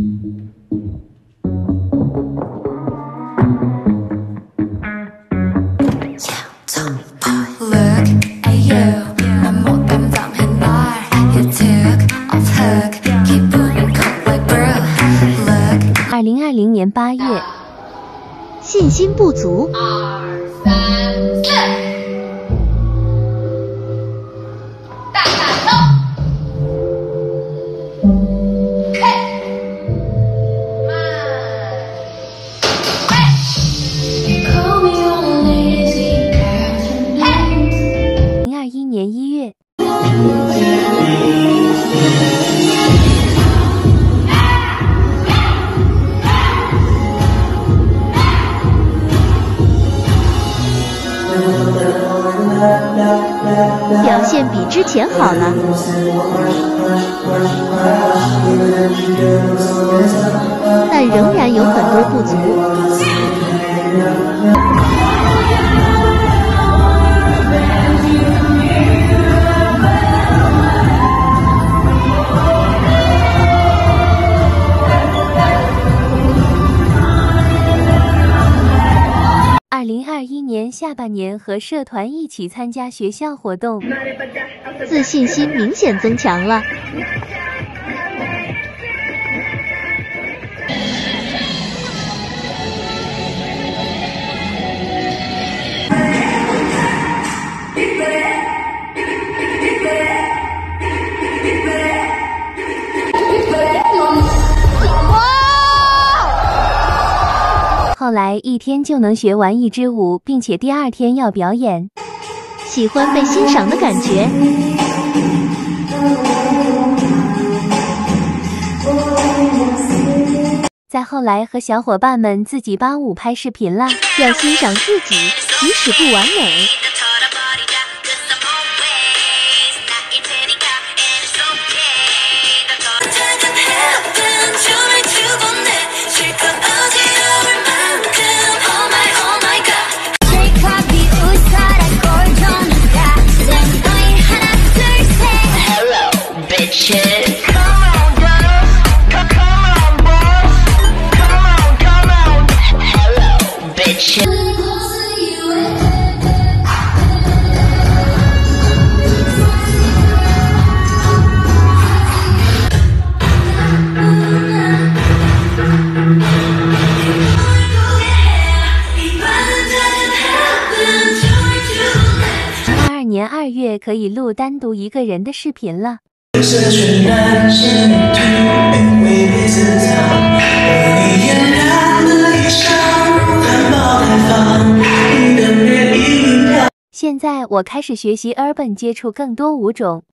2020年8月， 信心不足。 2、3、4，大大头，嘿，慢，嘿 ，2021年1月。 表现比之前好了，但仍然有很多不足。 2021年下半年和社团一起参加学校活动， 自信心明显增强了。 后来1天就能学完1支舞，并且第2天要表演。 喜欢被欣赏的感觉。 再后来和小伙伴们自己扒舞拍视频啦。 要欣赏自己，即使不完美。 22年2月可以录单独一个人的视频了。现在我开始学习 Urban， 接触更多舞种。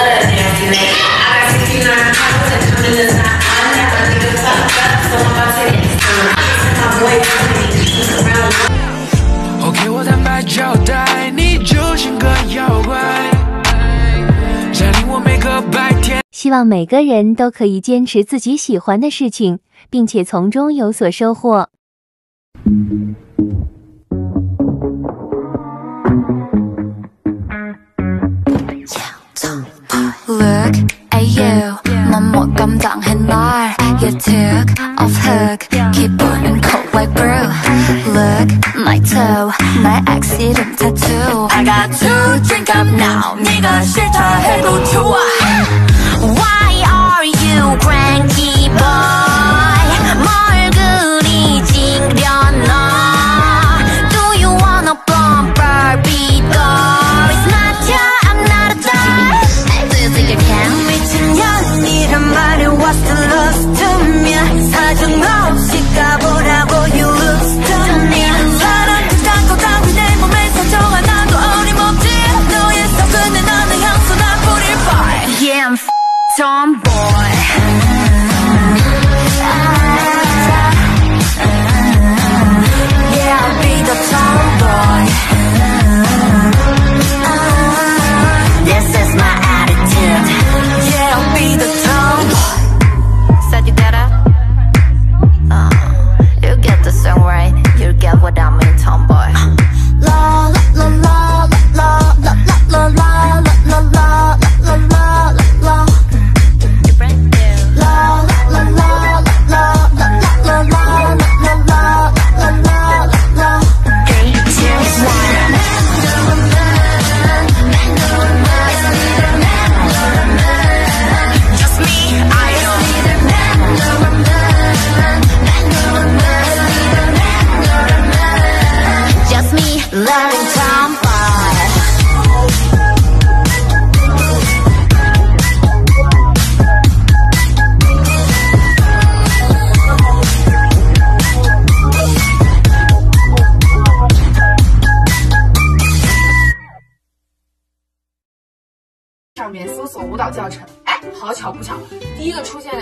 我坦白交代，你就像个妖怪，占领我每个白天。 希望每个人都可以坚持自己喜欢的事情，并且从中有所收获。 Look at you, 넌 못 감당해 날. You took off hook, 기분은 cold like brew. Look, my toe, 나의 accident tattoo. I got to drink up now. 네가 싫다 해도 좋아. Why are you cranky boy? 뭘 그리 찡그려놔? Do you wanna bump Barbie doll? It's not ya, I'm not a doll. Do you think you can? 미친년이란 말이 what's the love to me? 사정없이 가보라고 you lose to me. 사람 딴거 따위 내 몸에 사정 하나도 어림없지. 너의 속근에 나는 향수 나 뿌릴 fire. Yeah, I'm tomboy. Yeah, I'll be the tomboy. This is my attitude. Yeah, I'll be the tomboy. Said you get it? You get the song right. You get what I mean, tomboy. La la la la la la la la la la la la la la. La la la la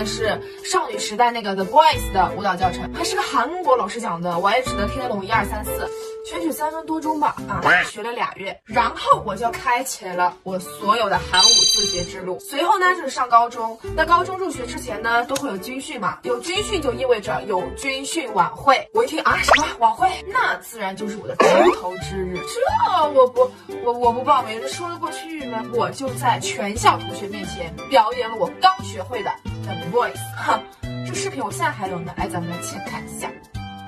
是少女时代那个 The Boys 的舞蹈教程，还是个韩国老师讲的，我也只能听得懂1、2、3、4，全曲3分多钟吧，学了2月，然后我就开启了我所有的韩舞自学之路。随后呢就是上高中，那高中入学之前呢都会有军训嘛，有军训就意味着有军训晚会。我一听啊什么晚会，那自然就是我的出头之日。这我不报名，说得过去吗？我就在全校同学面前表演了我刚学会的 The Voice。哈，这视频我现在还有呢，来咱们来先看一下。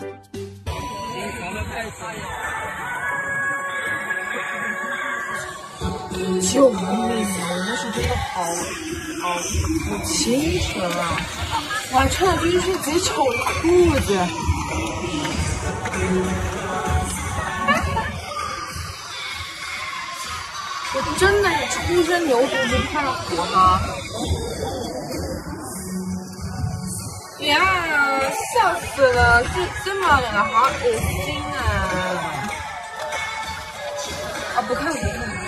救命啊！我那时真的好清纯啊！我还穿了军训贼丑的裤子。我真的是初生牛犊不怕虎哈！呀，笑死了！这么远了，好恶心啊！啊，不看。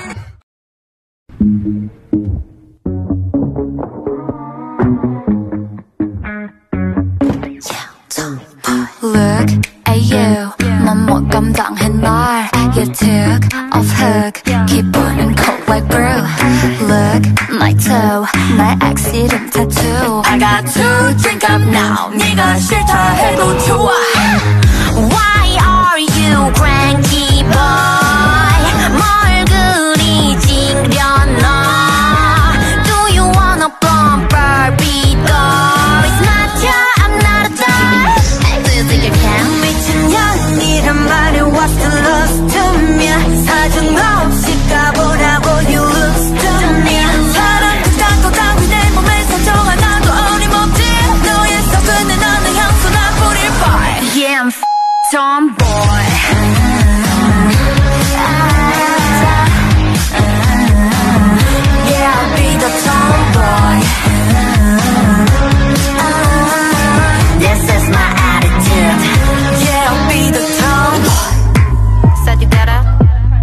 Look at you, 넌 못 감당해 날. You took off hook, 기분은 cold like brew. Look, my toe, 날 accident tattoo. I got to drink up now. 네가 싫다 해도 좋아. Why are you cranky boy? 뭘 그리 찡그려놔? Do you wanna bump Barbie doll? It's not your, I'm not a doll. Do you can 미친년 이란 말이 what's the love to me? 사정 없이 가보라고 you lose to me. 사랑 극장도 당기 내 몸에 상처 하나도 어림없지. 너의 속은 나는 향수 나 뿌릴 bar. Yeah, I'm tomboy. Yeah, I'll be the tomboy. This is my attitude. Yeah, I'll be the tomboy. Said you get it?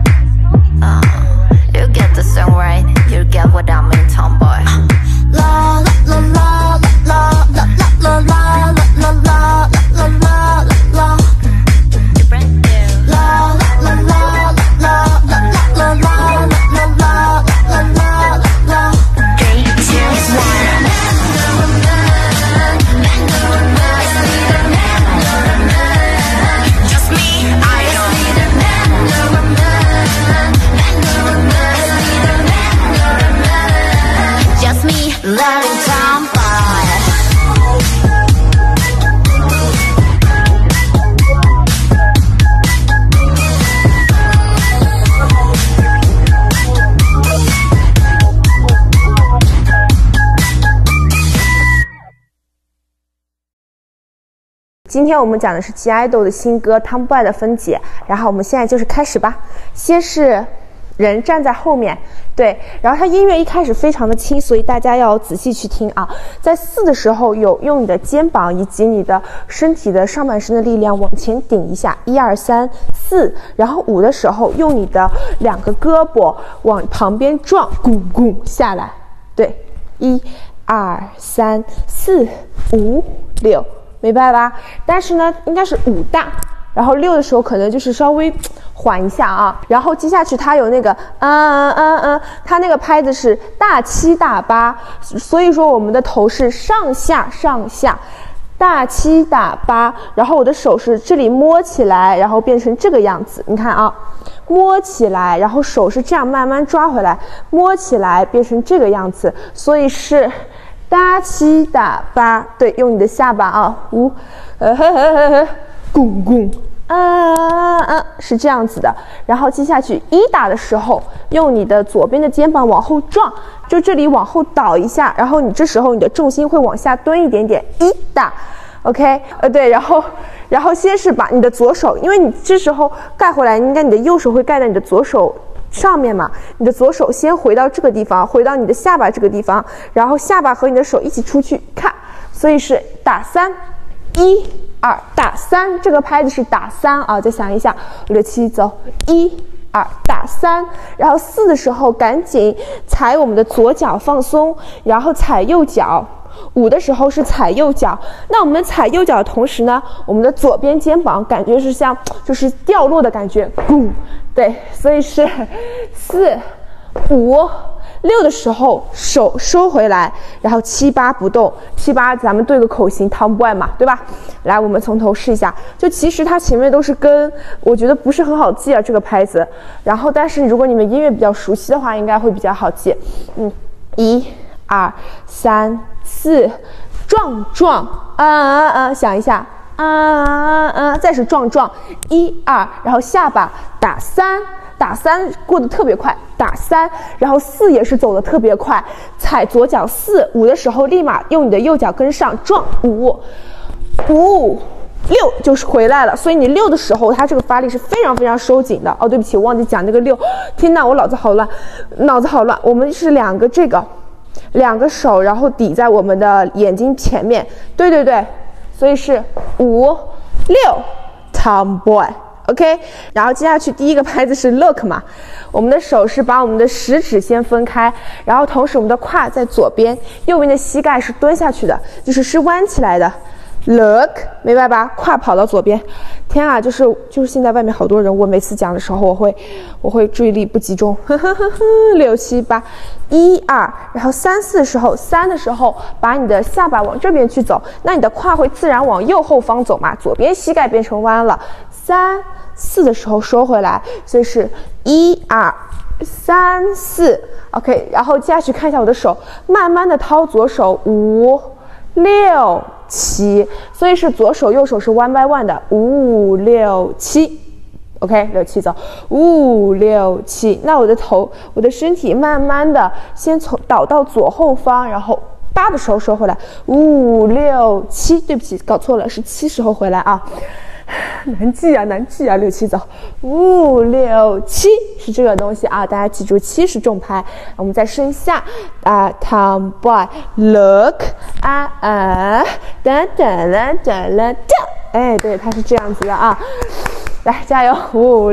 You get the song right. You get what I mean, tomboy. La la la la la la la la la la la la la. Just me, loving tomboy. 今天我们讲的是 G-idol 的新歌 Tomboy 的分解，然后我们现在就是开始吧。先是人站在后面，对，然后它音乐一开始非常的轻，所以大家要仔细去听啊。在4的时候有用你的肩膀以及你的身体的上半身的力量往前顶一下，1、2、3、4，然后5的时候用你的2个胳膊往旁边撞，咕咕下来，对，1、2、3、4、5、6。明白吧？但是呢，应该是5大，然后6的时候可能就是稍微缓一下啊。然后接下去它有那个它那个拍子是大7大8，所以说我们的头是上下上下，大7大8，然后我的手是这里摸起来，然后变成这个样子。你看啊，摸起来，然后手是这样慢慢抓回来，摸起来变成这个样子，所以是大7大8，对，用你的下巴啊，5，咕咕，是这样子的。然后接下去1打的时候，用你的左边的肩膀往后撞，就这里往后倒一下，然后你这时候你的重心会往下蹲一点点，1打 ，OK， 对，然后先是把你的左手，因为你这时候盖回来，应该你的右手会盖在你的左手上面嘛，你的左手先回到这个地方，回到你的下巴这个地方，然后下巴和你的手一起出去看，所以是打3，1、2打3，这个拍子是打3啊，再想一下，6、7走，1、2打3，然后4的时候赶紧踩我们的左脚放松，然后踩右脚 5的时候是踩右脚。那我们踩右脚的同时呢，我们的左边肩膀感觉是像就是掉落的感觉，对，所以是4、5、6的时候手收回来，然后7、8不动。7、8咱们对个口型 Tomboy 嘛，对吧？来，我们从头试一下。就其实它前面都是跟，我觉得不是很好记啊这个拍子。然后但是如果你们音乐比较熟悉的话，应该会比较好记。1、2、3、4，撞撞，想一下，再是撞撞，1、2，然后下巴打3。打3过得特别快，打3，然后4也是走得特别快，踩左脚4、5的时候，立马用你的右脚跟上撞5、6就是回来了。所以你6的时候，它这个发力是非常非常收紧的。哦，对不起，我忘记讲那个6。天哪，我脑子好乱。我们是2个手，然后抵在我们的眼睛前面。对，所以是5、6 Tomboy。OK， 然后接下去第一个拍子是 look 嘛，我们的手是把我们的食指先分开，然后同时我们的胯在左边，右边的膝盖是蹲下去的，是弯起来的。look， 明白吧？胯跑到左边。天啊，就是现在外面好多人，我每次讲的时候我会注意力不集中。6、7、8，1、2，然后3、4的时候，3的时候把你的下巴往这边去走，那你的胯会自然往右后方走嘛，左边膝盖变成弯了。3、4的时候收回来，所以是1、2、3、4。OK， 然后接下去看一下我的手，慢慢的掏左手，5、6、7，所以是左手右手是1 by 1的，5、6、7。OK， 6、7走，5、6、7。那我的身体慢慢的先倒到左后方，然后8的时候收回来，5、6、7。对不起，搞错了，是7时候回来啊。难记啊，6、7走，5、6、7是这个东西啊，大家记住，7是重拍。我们再升下，Tomboy look 哒，哎，对，它是这样子的啊，来加油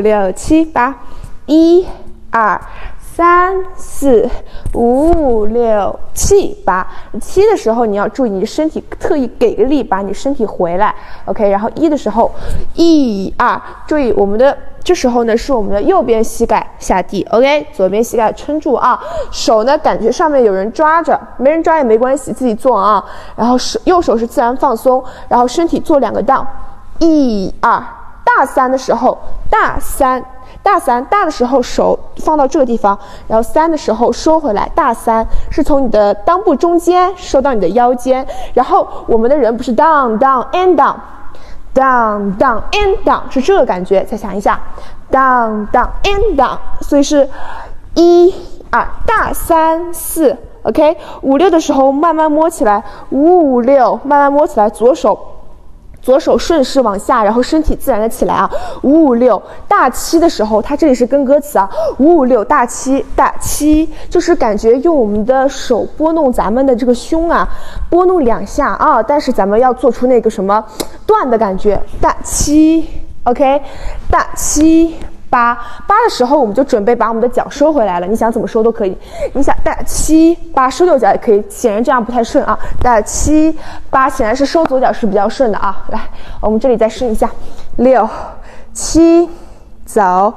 ，5、6、7、8，1、2、3、4、5、6、7、8。7的时候你要注意你的身体，特意给个力，把你身体回来。OK， 然后1的时候，1、2，注意我们的这时候呢是我们的右边膝盖下地 ，OK， 左边膝盖撑住啊。手呢感觉上面有人抓着，没人抓也没关系，自己做啊。然后右手是自然放松，然后身体做2个down，1、2，大3的时候，大3大的时候手放到这个地方，然后3的时候收回来，大3是从你的裆部中间收到你的腰间，然后我们的人不是 down and down and down 是这个感觉，再想一下 down and down， 所以是1、2大3、4 OK， 5、6的时候慢慢摸起来，5、6慢慢摸起来，左手顺势往下，然后身体自然的起来啊。5、6大7的时候，它这里是跟歌词啊。5、6大7，就是感觉用我们的手拨弄咱们的这个胸啊，拨弄2下啊。但是咱们要做出那个什么断的感觉，大7 ，OK， 大7。8的时候，我们就准备把我们的脚收回来了。你想怎么收都可以。你想大7、8收右脚也可以，显然这样不太顺啊。大7、8显然是收左脚是比较顺的啊。来，我们这里再升一下，6、7走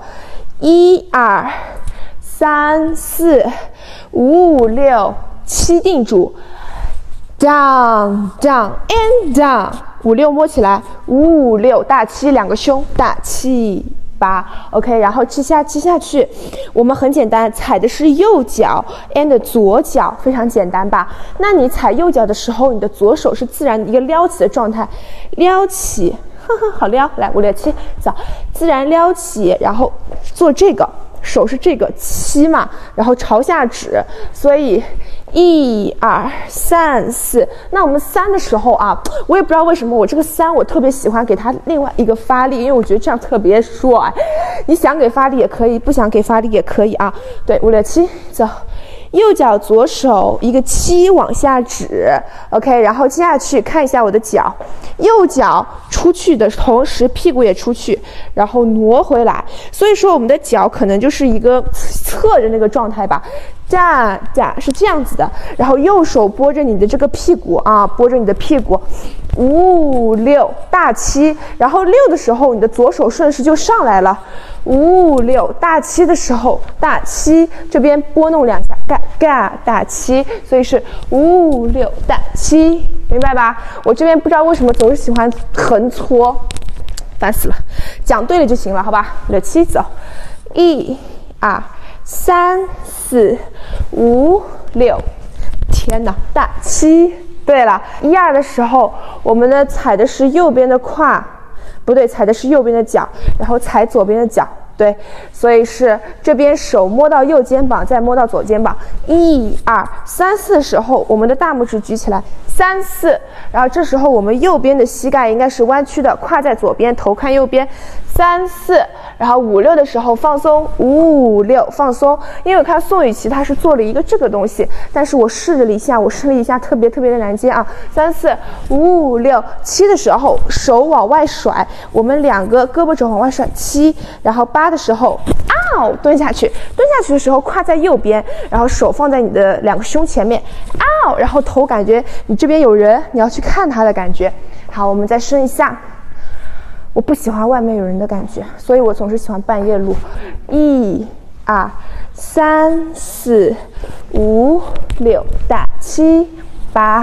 ，1、2、3、4、5、6、7定住 ，down and down， 5、6摸起来，5、6大72个胸，大7。OK， 然后接下去，我们很简单，踩的是右脚 and 左脚，非常简单吧？那你踩右脚的时候，你的左手是自然一个撩起的状态，撩起，好撩，来5、6、7走，自然撩起，然后做这个，手是这个7嘛，然后朝下指，所以1、2、3、4。那我们3的时候啊，我也不知道为什么我这个3我特别喜欢给它另外一个发力，因为我觉得这样特别帅。你想给发力也可以，不想给发力也可以啊。对，5、6、7走，右脚左手一个7往下指 ，OK， 然后接下去看一下我的脚，右脚出去的同时屁股也出去，然后挪回来，所以说我们的脚可能就是一个侧着那个状态吧。 哒哒，是这样子的。然后右手拨着你的这个屁股啊，拨着你的屁股，5、6大7。然后6的时候，你的左手顺势就上来了，5、6大7的时候，大7这边拨弄2下，嘎嘎大7，所以是5、6大7，明白吧？我这边不知道为什么总是喜欢横搓，烦死了。讲对了就行了，好吧？6、7走，1、2、3、4、5、6，天哪，大7。对了，1、2的时候，我们呢踩的是右边的胯，不对，踩的是右边的脚，然后踩左边的脚。对，所以是这边手摸到右肩膀，再摸到左肩膀。1、2、3、4的时候，我们的大拇指举起来，3、4，然后这时候我们右边的膝盖应该是弯曲的，胯在左边，头看右边，3、4，然后5、6的时候放松，5、6放松。因为我看宋雨琦她是做了一个这个东西，但是我试了一下，特别的难接啊。3、4、5、6、7的时候，手往外甩，我们2个胳膊肘往外甩，7，然后8的时候，蹲下去的时候，胯在右边，然后手放在你的2个胸前面，然后头感觉你这边有人，你要去看他的感觉。好，我们再伸一下。我不喜欢外面有人的感觉，所以我总是喜欢半夜录。1、2、3、4、5、6大7、8，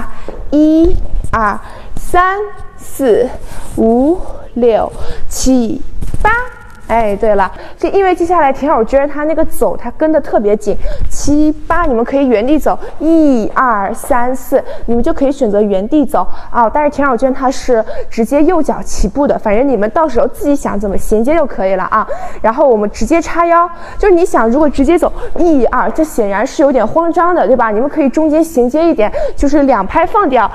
1、2、3、4、5、6、7、8。哎，对了，就因为接下来田小娟她那个走，她跟得特别紧，7、8，你们可以原地走，1、2、3、4，你们就可以选择原地走啊。但是田小娟她是直接右脚起步的，反正你们到时候自己想怎么衔接就可以了啊。然后我们直接叉腰，就是你想如果直接走1、2，这显然是有点慌张的，对吧？你们可以中间衔接一点，就是2拍放掉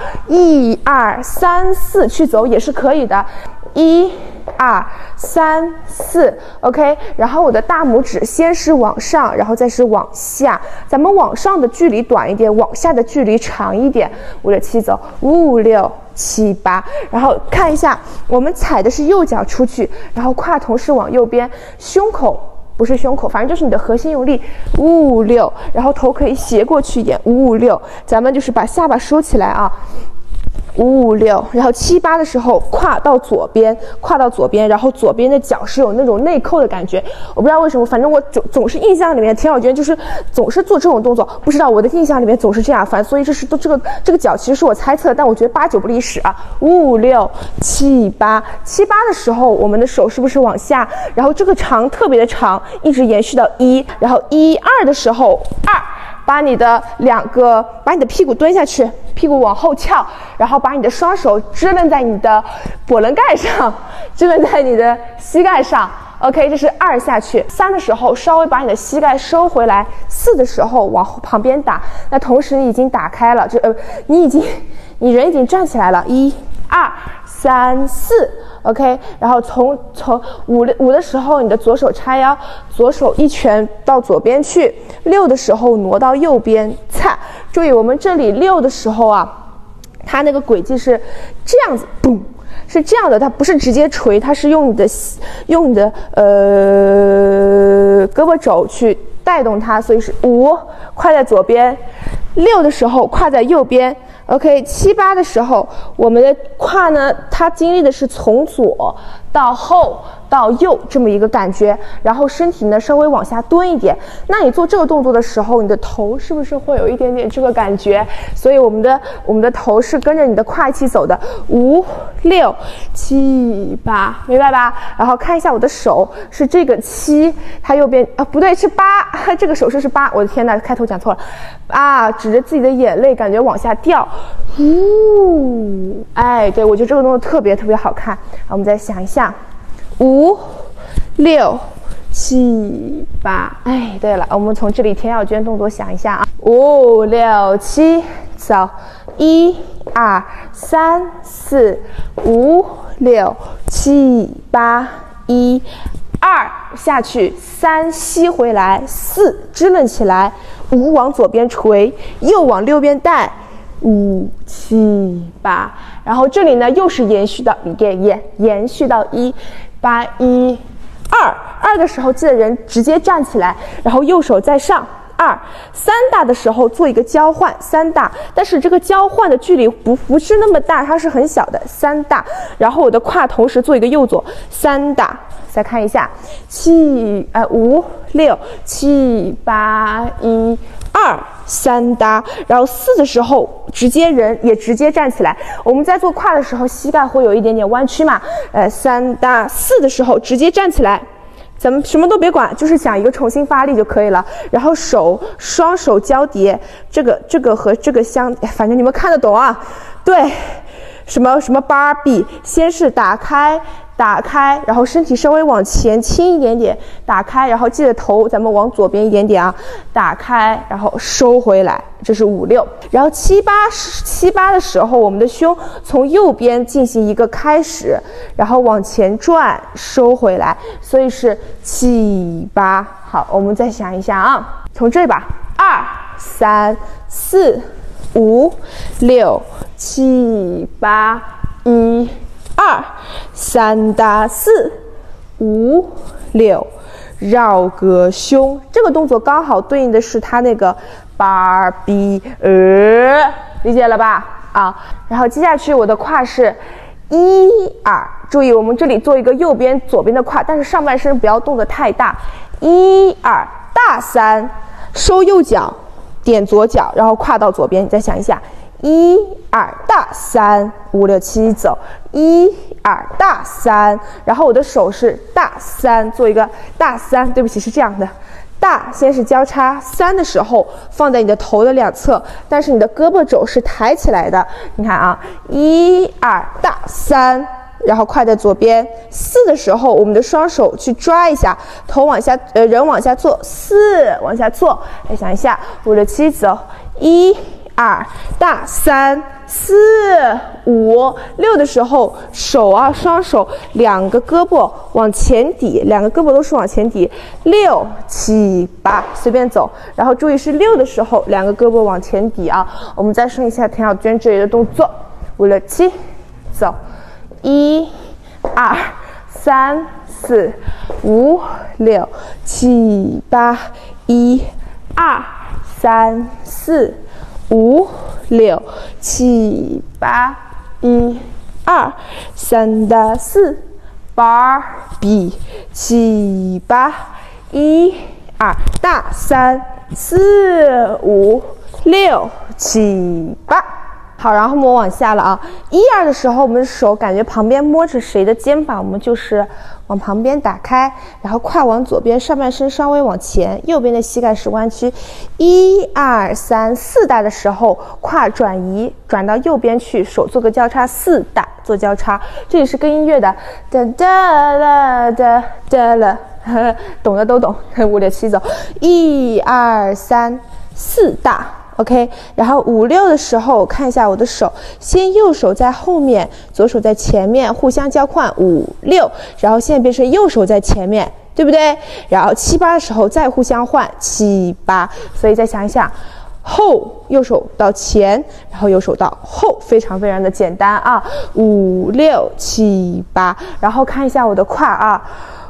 ，1、2、3、4去走也是可以的。1、2、3、4 ，OK。然后我的大拇指先是往上，然后再是往下。咱们往上的距离短一点，往下的距离长一点。5、6、7走，5、6、7、8。然后看一下，我们踩的是右脚出去，然后胯同时往右边，胸口不是胸口，反正就是你的核心用力。5、6，然后头可以斜过去一点。5、6，咱们就是把下巴收起来啊。5、6，然后7、8的时候胯到左边，然后左边的脚是有那种内扣的感觉。我不知道为什么，反正我总是印象里面田小娟就是总是做这种动作，不知道我的印象里面总是这样，反正所以这个脚其实是我猜测的，但我觉得8、9不离10啊。5、6、7、8，7、8的时候我们的手是不是往下，然后这个长特别的长，一直延续到1，然后1、2的时候2。把你的屁股蹲下去，屁股往后翘，然后把你的双手支棱在你的跛棱盖上，支棱在你的膝盖上。OK， 这是2下去。3的时候稍微把你的膝盖收回来，4的时候往旁边打。那同时你已经打开了，你人已经站起来了。1、2、3、4。OK， 然后从5的时候，你的左手叉腰，左手一拳到左边去。6的时候挪到右边，擦！注意我们这里6的时候啊，它那个轨迹是这样子，嘣，是这样的，它不是直接锤，它是用你的胳膊肘去带动它，所以是5，胯在左边；6的时候胯在右边。OK， 7、8的时候，我们的胯呢，它经历的是从左到后到右这么一个感觉，然后身体呢稍微往下蹲一点。那你做这个动作的时候，你的头是不是会有一点点这个感觉？所以我们的头是跟着你的胯一起走的。5、6、7、8，明白吧？然后看一下我的手是这个7，它右边不对，是8，这个手势是8。我的天哪，开头讲错了啊！指着自己的眼泪，感觉往下掉。哎，对，我觉得这个动作特别好看。我们再想一下，5、6、7、8。哎，对了，我们从这里田小娟动作想一下啊，5、6、7，走，1、2、3、4、5、6、7、8，1、2下去，3吸回来，4支棱起来，5往左边垂，右往右边带。5、7、8，然后这里呢又是延续到延续到1、8、1、2的时候，记得人直接站起来，然后右手在上，2 2，3大的时候做一个交换，3大，但是这个交换的距离不是那么大，它是很小的，3大，然后我的胯同时做一个右左，3大，再看一下，5、6、7、8、1、2， 3大，然后4的时候人也直接站起来。我们在做胯的时候，膝盖会有一点点弯曲嘛，3大4的时候直接站起来。咱们什么都别管，就是想一个重新发力就可以了。然后双手交叠，这个和这个反正你们看得懂啊。对，什么芭比，先是打开，然后身体稍微往前倾一点点，打开，然后记得头咱们往左边一点点啊，打开，然后收回来，这是5、6。然后7、8的时候，我们的胸从右边进行一个开始，然后往前转，收回来，所以是7、8。好，我们再想一下啊，从这里吧，2、3、4、5、6、7、8、1、2， 3大4、5、6，绕个胸。这个动作刚好对应的是它那个芭比理解了吧？啊，然后接下去我的胯是1、2，注意我们这里做一个右边左边的胯，但是上半身不要动得太大。1、2，大3，收右脚，点左脚，然后胯到左边。你再想一下，1、2，大3、5、6、7走，1、2，大3，然后我的手是大3，做一个大3，对不起，是这样的。大先是交叉，3的时候放在你的头的两侧，但是你的胳膊肘是抬起来的。你看啊，1、2，大3，然后胯在左边。4的时候，我们的双手去抓一下，头往下，人往下坐，4往下坐。再想一下，5、6、7走，1、2，大3、4、5、6的时候，手啊，双手两个胳膊往前抵，两个胳膊都是往前抵，6、7、8，随便走。然后注意是6的时候，两个胳膊往前抵啊。我们再说一下田小娟这里的动作，5、6、7，走，1、2、3、4、5、6、7、8，1、2、3、4、5、6、7、8， 1、2、3大4，芭比7、8， 1、2大3、4、5、6、7、8。好，然后我们往下了啊，1、2的时候，我们的手感觉旁边摸着谁的肩膀，我们就是往旁边打开，然后胯往左边，上半身稍微往前，右边的膝盖是弯曲。1、2、3、4大的时候，胯转移，转到右边去，手做个交叉，4大做交叉。这里是跟音乐的，哒哒啦哒哒啦，懂的都懂。5、6、7走，1、2、3、4大。OK， 然后5、6的时候，看一下我的手，先右手在后面，左手在前面，互相交换5、6，然后现在变成右手在前面，对不对？然后7、8的时候再互相换7、8，所以再想一想，后右手到前，然后右手到后，非常非常的简单啊。5、6、7、8，然后看一下我的胯啊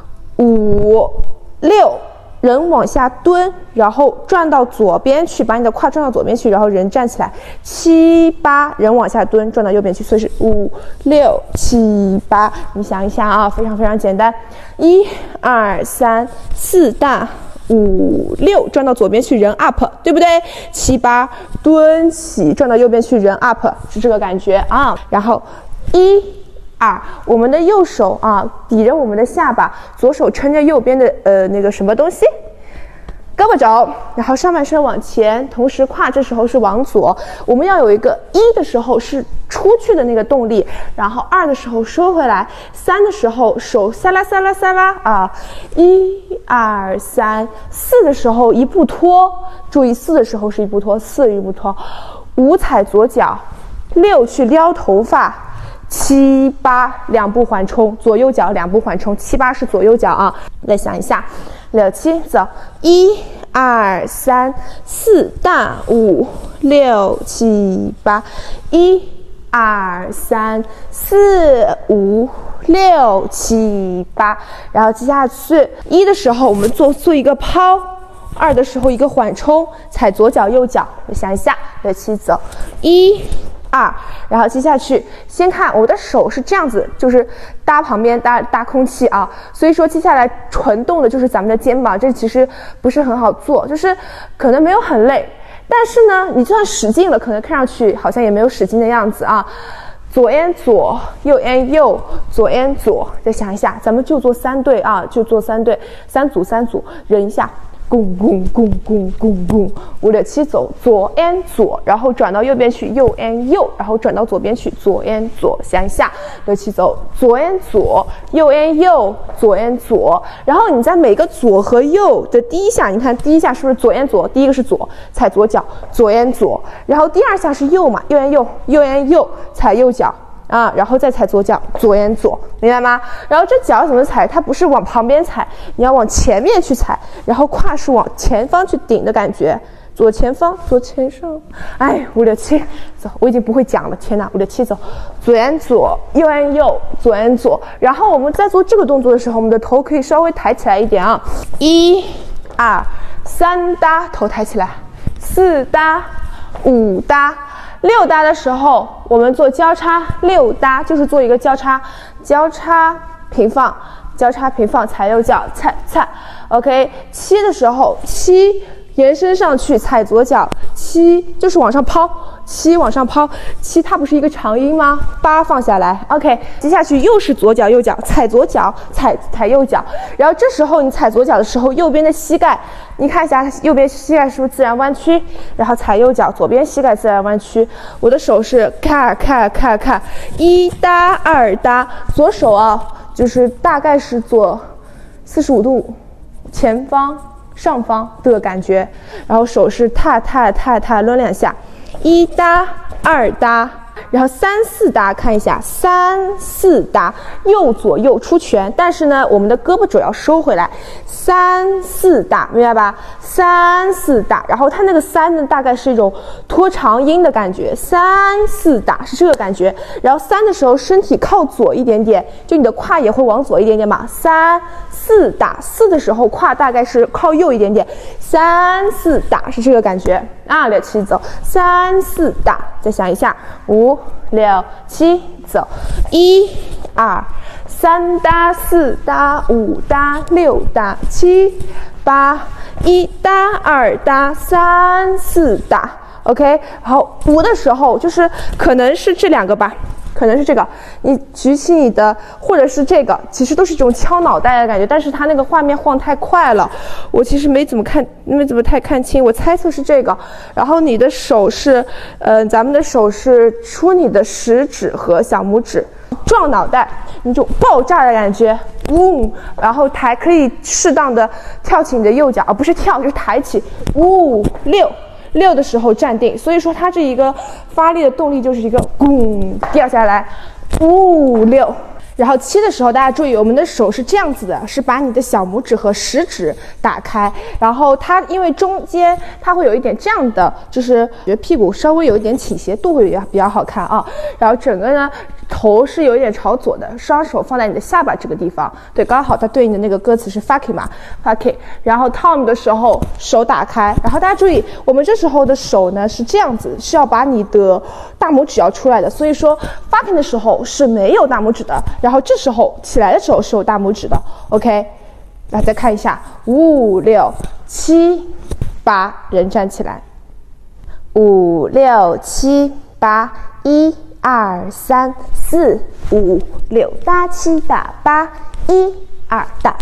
，5、6。人往下蹲，然后转到左边去，把你的胯转到左边去，然后人站起来。7、8，人往下蹲，转到右边去，所以是5、6、7、8。你想一下啊，非常非常简单。1、2、3、4大5、6，转到左边去，人 up， 对不对？7、8蹲起，转到右边去，人 up， 是这个感觉啊。然后1、2，我们的右手啊抵着我们的下巴，左手撑着右边的那个什么东西，胳膊肘，然后上半身往前，同时胯这时候是往左。我们要有一个1的时候是出去的那个动力，然后2的时候收回来，3的时候手撒拉撒拉撒拉啊，1、2、3、4的时候一步拖，注意4的时候是一步拖，4一步拖，5踩左脚，6去撩头发。7、8两步缓冲，左右脚两步缓冲，7、8是左右脚啊。再想一下，6、7走，1、2、3、4大5、6、7、8， 1、2、3、4、5、6、7、8，然后接下去1的时候我们做一个抛 2的时候一个缓冲，踩左脚右脚，我想一下，6、7走，1、2，然后接下去先看我的手是这样子，就是搭旁边搭空气啊，所以说接下来纯动的就是咱们的肩膀，这其实不是很好做，就是可能没有很累，但是呢，你就算使劲了，可能看上去好像也没有使劲的样子啊。左 end 左，右 end 右，左 end 左，再想一下，咱们就做3对啊，就做3对，3组，忍一下。咕咕咕咕咕咕，5、6、7走，左 end 左，然后转到右边去，右 end 右，然后转到左边去，左 end 左，想一下，6、7走，左 end 左，右 end 右，左 end 左，然后你在每个左和右的第一下，你看第一下是不是左 end 左？第一个是左，踩左脚，左 end 左，然后第2下是右嘛，右 end 右，右 end 右，踩右脚。啊，然后再踩左脚，左 end 左，明白吗？然后这脚怎么踩？它不是往旁边踩，你要往前面去踩，然后胯是往前方去顶的感觉，左前方，左前上。哎，5、6、7走，我已经不会讲了，天哪！5、6、7走，左 end 左，右 end 右，左 end 左。然后我们在做这个动作的时候，我们的头可以稍微抬起来一点啊，1、2、3搭，头抬起来，4搭，5搭。6搭的时候，我们做交叉6搭，就是做一个交叉平放，踩右脚，踩 ，OK。7的时候，7延伸上去，踩左脚，7就是往上抛，7往上抛，7它不是一个长音吗？8放下来 ，OK。接下去又是左脚右脚，踩左脚，踩右脚，然后这时候你踩左脚的时候，右边的膝盖，你看一下右边膝盖是不是自然弯曲？然后踩右脚，左边膝盖自然弯曲。我的手是看，1搭2搭，左手啊就是大概是做45度前方。上方的感觉，然后手是踏抡2下，1搭2搭，然后3、4搭，看一下3、4搭，右左右出拳，但是呢，我们的胳膊肘要收回来，3、4搭，明白吧？3、4搭，然后它那个3呢，大概是一种拖长音的感觉，3、4搭是这个感觉，然后3的时候身体靠左一点点，就你的胯也会往左一点点嘛，3、4搭，4的时候胯大概是靠右一点点，3、4搭是这个感觉啊，6、7走，3、4搭，再想一下，5、6、7走，1、2、3搭4搭5搭6搭7、8， 1搭2搭3、4搭 ，OK。然后5的时候就是可能是这2个吧。可能是这个，你举起你的，或者是这个，其实都是这种敲脑袋的感觉，但是它那个画面晃太快了，我其实没怎么太看清，我猜测是这个。然后你的手是，咱们的手是出你的食指和小拇指，撞脑袋，那种爆炸的感觉，然后可以适当的跳起你的右脚，不是跳，就是抬起，6的时候站定，所以说它这一个发力的动力就是一个掉下来，5、6。然后7的时候，大家注意，我们的手是这样子的，是把你的小拇指和食指打开，然后它因为中间它会有一点这样的，就是觉得屁股稍微有一点倾斜度会比较好看啊。然后整个呢头是有一点朝左的，双手放在你的下巴这个地方，对，刚好它对应的那个歌词是 fuck 嘛 fuck。然后 Tom 的时候手打开，然后大家注意，我们这时候的手呢是这样子，是要把你的大拇指要出来的，所以说 fuck 的时候是没有大拇指的。然后这时候起来的时候是有大拇指的 ，OK。来再看一下，5、6、7、8，人站起来，5、6、7、8， 1、2、3、4、5、6搭7搭8， 1、2搭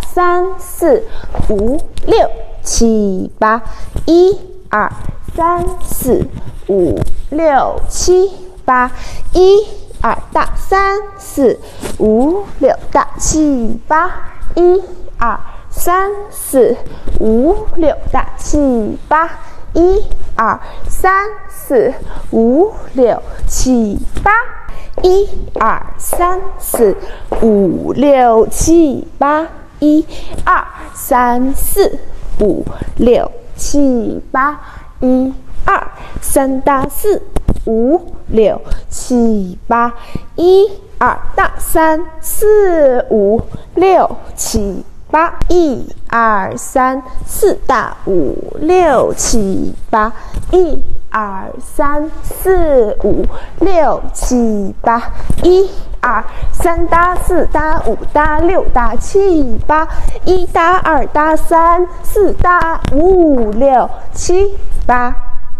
3、4、5、6、7、8， 1、2、3、4、5、6、7、8， 1、2搭3、4、5、6搭7、8， 1、2、3、4、5、6搭7、8， 1、2、3、4、5、6、7、8， 1、2、3、4、5、6、7、8， 1、2、3、4、5、6、7、8， 1、2、3搭4、5、6、7、8， 1、2搭3、4、5、6、7、 8，1、2、3、4大5、6、7、8，1、2、3、4、5、6、7、8，1、2、3大4大5大6大7、8，1大2大3、4大5、6、7、8。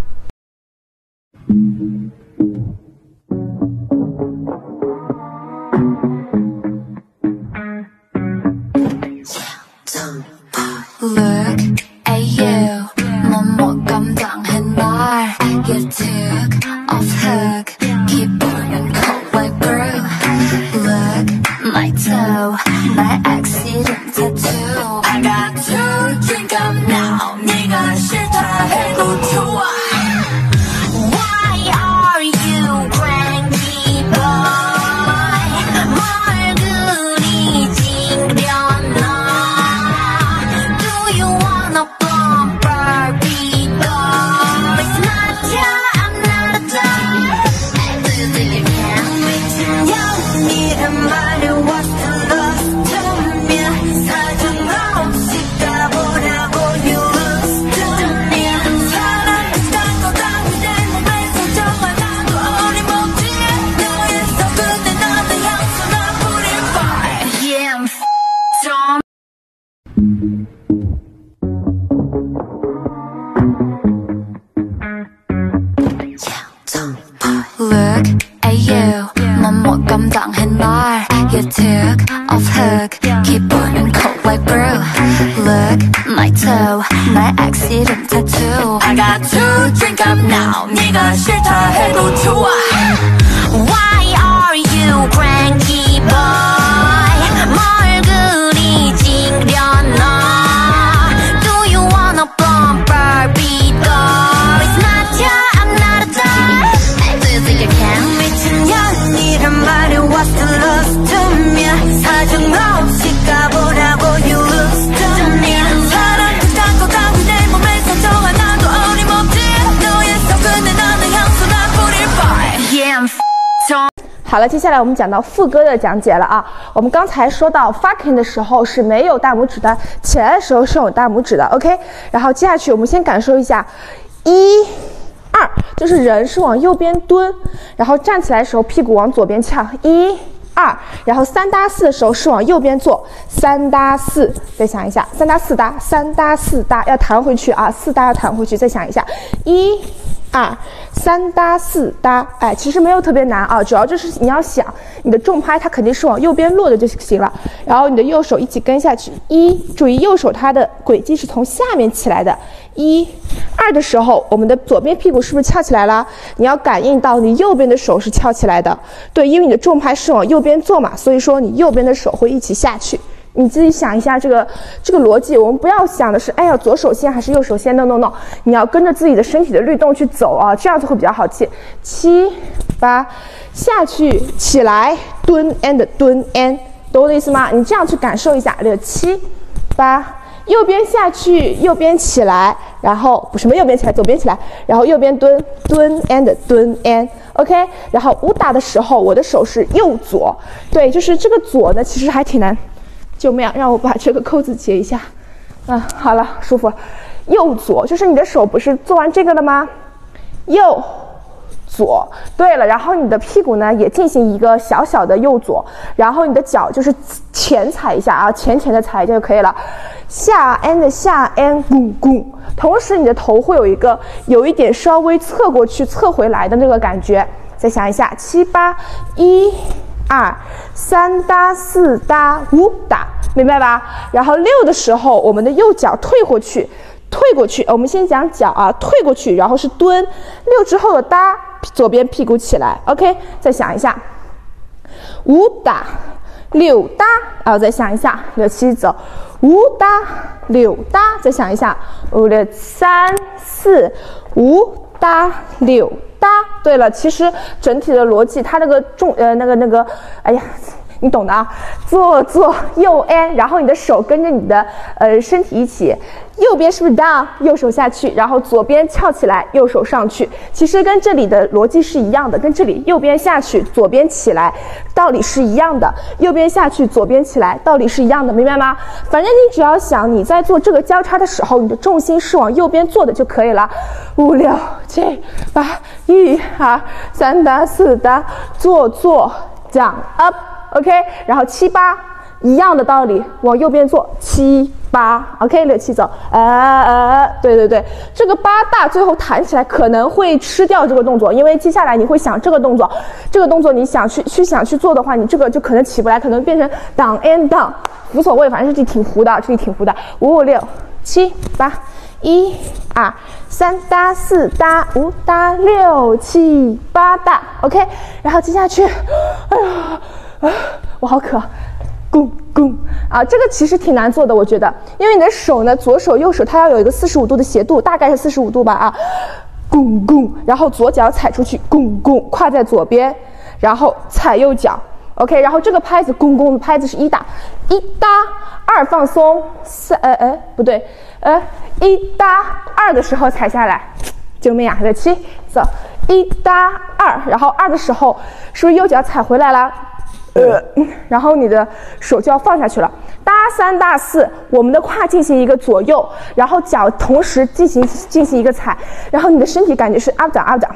Look at you, 넌 뭐 감당한 날 You took off hook, keep burning cold like brew. Look, my toe, my accident tattoo. I got to drink up now, 네가 싫다 해도 좋아. Why are you cranky boy? 뭘 그리 찡그려놔. Do you wanna bump Barbie doll? It's not ya, I'm not a doll. Do you think you can reach your 이름 말이 what's the love to me? 사정 없이 가보라고 you lose to me. 사랑했던 거 당신 내 몸에서 정말 나도 어림없지. 너에서 근데 나는 향수 나 뿌릴 fire. Yeah, I'm some. Look at you, 넌 뭐 감당한 날 You took off hook, keep burning cold like brew. Look, my toe, my accident tattoo. I got to drink up now, 네가 싫다 해도 좋아. Why are you cranky boy? 뭘 그리 찡그려놔. Do you wanna bump Barbie doll? It's not ya, I'm not a doll. Do you think you can reach your 이름 말이 what's the love to me? 사정 없이 가보라고 you lose to me. 사랑했던 거 당신 내 몸에서 정말 나도 어림없지. 너에서 근데 나는 향수 나 뿌릴 fire. Yeah, I'm some. 好了，接下来我们讲到副歌的讲解了啊。我们刚才说到 fucking 的时候是没有大拇指的，起来的时候是有大拇指的 ，OK。然后接下去我们先感受一下1、2，就是人是往右边蹲，然后站起来的时候屁股往左边翘，1、2，然后3搭4的时候是往右边坐，3搭4，再想一下，3搭4搭，3搭4搭要弹回去啊，4搭要弹回去，再想一下，1、2、3搭4搭，哎，其实没有特别难啊，主要就是你要想你的重拍它肯定是往右边落的就行了，然后你的右手一起跟下去，1，注意右手它的轨迹是从下面起来的，1、2的时候，我们的左边屁股是不是翘起来了？你要感应到你右边的手是翘起来的，对，因为你的重拍是往右边做嘛，所以说你右边的手会一起下去。你自己想一下这个逻辑，我们不要想的是，哎呀，左手先还是右手先 ？No， 你要跟着自己的身体的律动去走啊，这样子会比较好记。7、8，下去，起来，蹲 and 蹲 and， 懂我的意思吗？你这样去感受一下，6、7、8，右边下去，右边起来，然后不是什么右边起来，左边起来，然后右边蹲 and 蹲 and，OK， 然后武打的时候，我的手是右左，对，就是这个左呢，其实还挺难。救命！让我把这个扣子解一下。好了，舒服。右左就是你的手不是做完这个了吗？右左，对了，然后你的屁股呢也进行一个小小的右左，然后你的脚就是前踩一下啊，前的踩就可以了。下 and 下 and 咕咕，同时你的头会有一点稍微侧过去、侧回来的那个感觉。再想一下，7、8、1、2、3搭4搭5搭，明白吧？然后6的时候，我们的右脚退过去，我们先讲脚啊，退过去，然后是蹲，6之后的搭，左边屁股起来 ，OK。再想一下，5搭6搭，然后再想一下，6、7走，5搭6搭，再想一下，5、6、3、4、5搭6搭。对了，其实整体的逻辑，它那个哎呀， 你懂的啊。做右 N， 然后你的手跟着你的身体一起，右边是不是 down， 右手下去，然后左边翘起来，右手上去。其实跟这里的逻辑是一样的，跟这里右边下去，左边起来，道理是一样的。右边下去，左边起来，道理是一样的，明白吗？反正你只要想你在做这个交叉的时候，你的重心是往右边做的就可以了。5、6、7、8、1、2、3打4打，做 down up。OK， 然后7、8一样的道理，往右边做7、8 ，OK， 6、7走，对，这个8大最后弹起来可能会吃掉这个动作，因为接下来你会想这个动作你想去做的话，你这个就可能起不来，可能变成 down and down， 无所谓，反正这里挺糊的，5、6、7、8。1、2、3打4打5打6、7、8打 ，OK， 然后接下去，我好渴，咕啊，这个其实挺难做的，我觉得，因为你的手呢，左手右手它要有一个45度的斜度，大概是45度吧啊，咕，然后左脚踩出去，咕，跨在左边，然后踩右脚。OK， 然后这个拍子的拍子是1打，1搭2放松，3不对，1搭2的时候踩下来，救命啊！6、7走，1搭2，然后2的时候是不是右脚踩回来了？然后你的手就要放下去了。搭3搭4，我们的胯进行一个左右，然后脚同时进行一个踩，然后你的身体感觉是 up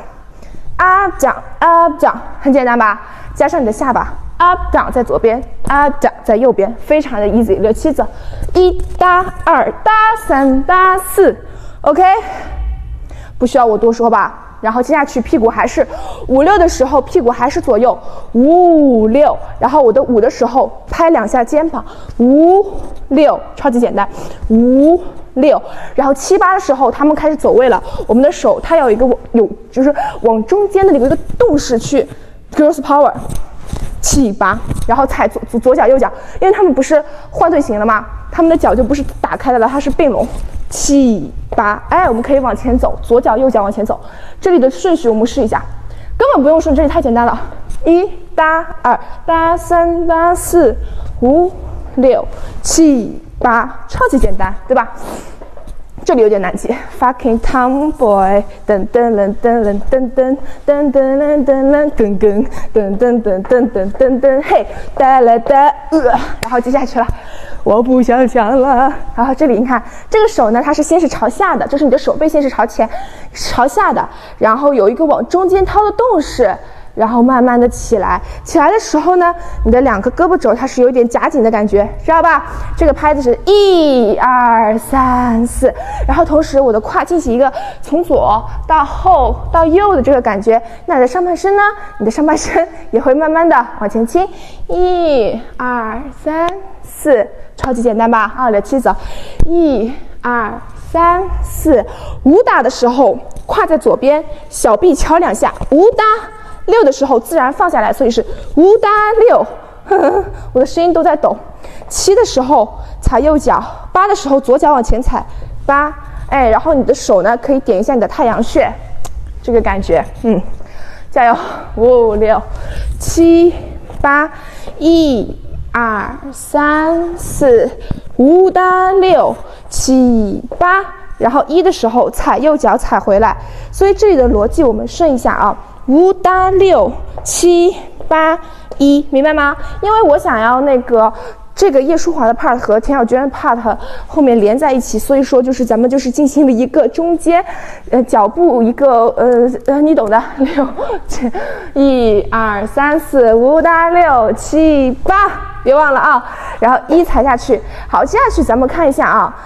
down，很简单吧？加上你的下巴。up down 在左边 ，up down 在右边，非常的 easy。6、7走，1搭2搭3搭4 ，OK， 不需要我多说吧。然后接下去屁股还是5、6的时候，屁股还是左右5、6，然后我的5的时候拍2下肩膀5、6，超级简单5、6，然后7、8的时候他们开始走位了，我们的手它有一个就是往中间的那个动势去 girls power。7、8，然后踩左脚右脚，因为他们不是换队形了吗？他们的脚就不是打开的了，它是并拢。7、8，我们可以往前走，左脚右脚往前走。这里的顺序我们试一下，根本不用顺，这里太简单了。1搭2搭3搭4 5、6、7、8，超级简单，对吧？这里有点难记 ，fucking tomboy， 噔噔噔噔噔噔噔噔噔噔噔噔噔噔噔噔，嘿，哒啦哒，然后接下去了，我不想想了。然后这里你看，这个手呢，它是先是朝下的，就是你的手背先是朝前、朝下的，然后有一个往中间掏的动势。然后慢慢的起来的时候呢，你的2个胳膊肘它是有点夹紧的感觉，知道吧？这个拍子是1、2、3、4，然后同时我的胯进行一个从左到后到右的这个感觉。那你的上半身呢？你的上半身也会慢慢的往前倾，1、2、3、4，超级简单吧？6、7走，1、2、3、4，武打的时候胯在左边，小臂敲2下，武打。6的时候自然放下来，所以是5搭6，我的声音都在抖。7的时候踩右脚，8的时候左脚往前踩8，然后你的手呢可以点一下你的太阳穴，这个感觉，加油，5、6、7、8， 1、2、3、4、5搭6、7、8，然后1的时候踩右脚踩回来，所以这里的逻辑我们顺一下啊。5搭6、7、8、1，明白吗？因为我想要这个叶舒华的 part 和田小娟的 part 后面连在一起，所以说就是咱们就是进行了一个中间，脚步一个你懂的，6、7、1、2、3、4、5搭6、7、8，别忘了啊。然后1踩下去，好，接下去咱们看一下啊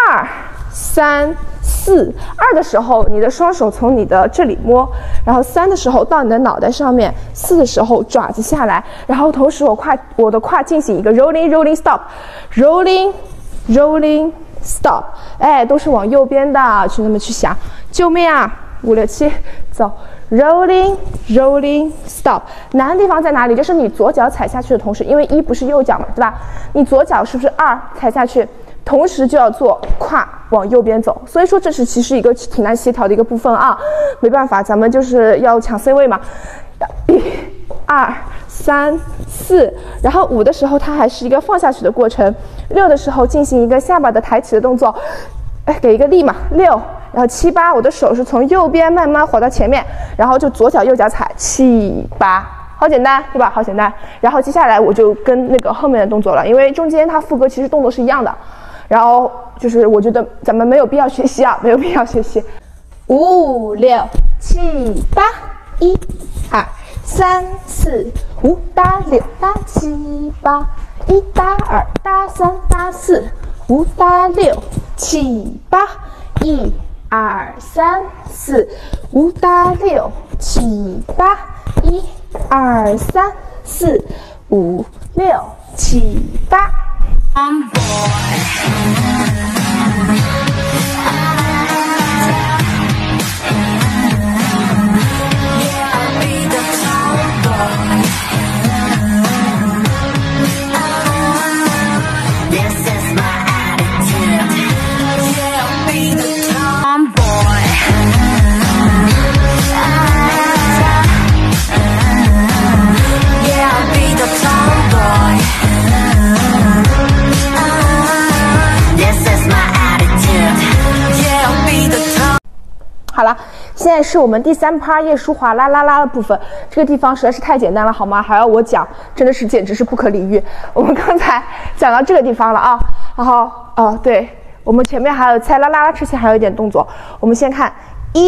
，2、3、4，2的时候你的双手从你的这里摸，然后3的时候到你的脑袋上面，4的时候爪子下来，然后同时我的胯进行一个 rolling stop，rolling stop， 都是往右边的，去那么去想，救命啊！5、6、7走 rolling stop， 难的地方在哪里？就是你左脚踩下去的同时，因为1不是右脚嘛，对吧？你左脚是不是2踩下去？同时就要做胯往右边走，所以说这是其实一个挺难协调的一个部分啊，没办法，咱们就是要抢 C 位嘛。1、 2、3、4，然后5的时候它还是一个放下去的过程，6的时候进行一个下巴的抬起的动作，给一个力嘛，6，然后7、8，我的手是从右边慢慢滑到前面，然后就左脚右脚踩，7、8，好简单对吧？好简单。然后接下来我就跟那个后面的动作了，因为中间它副歌其实动作是一样的，然后就是我觉得咱们没有必要学习啊，没有必要学习。5、6、7、8。1、2、3、4、5打6打7、8， 1打2打3打4、5打6、7、8， 1、2、3、4、5打6、7、8， 1、2、3、4、5、6、7、8。好了，现在是我们第3趴叶舒华啦啦啦的部分，这个地方实在是太简单了，好吗？还要我讲，真的是简直是不可理喻。我们刚才讲到这个地方了啊，然后对，我们前面还有在啦啦啦之前还有一点动作，我们先看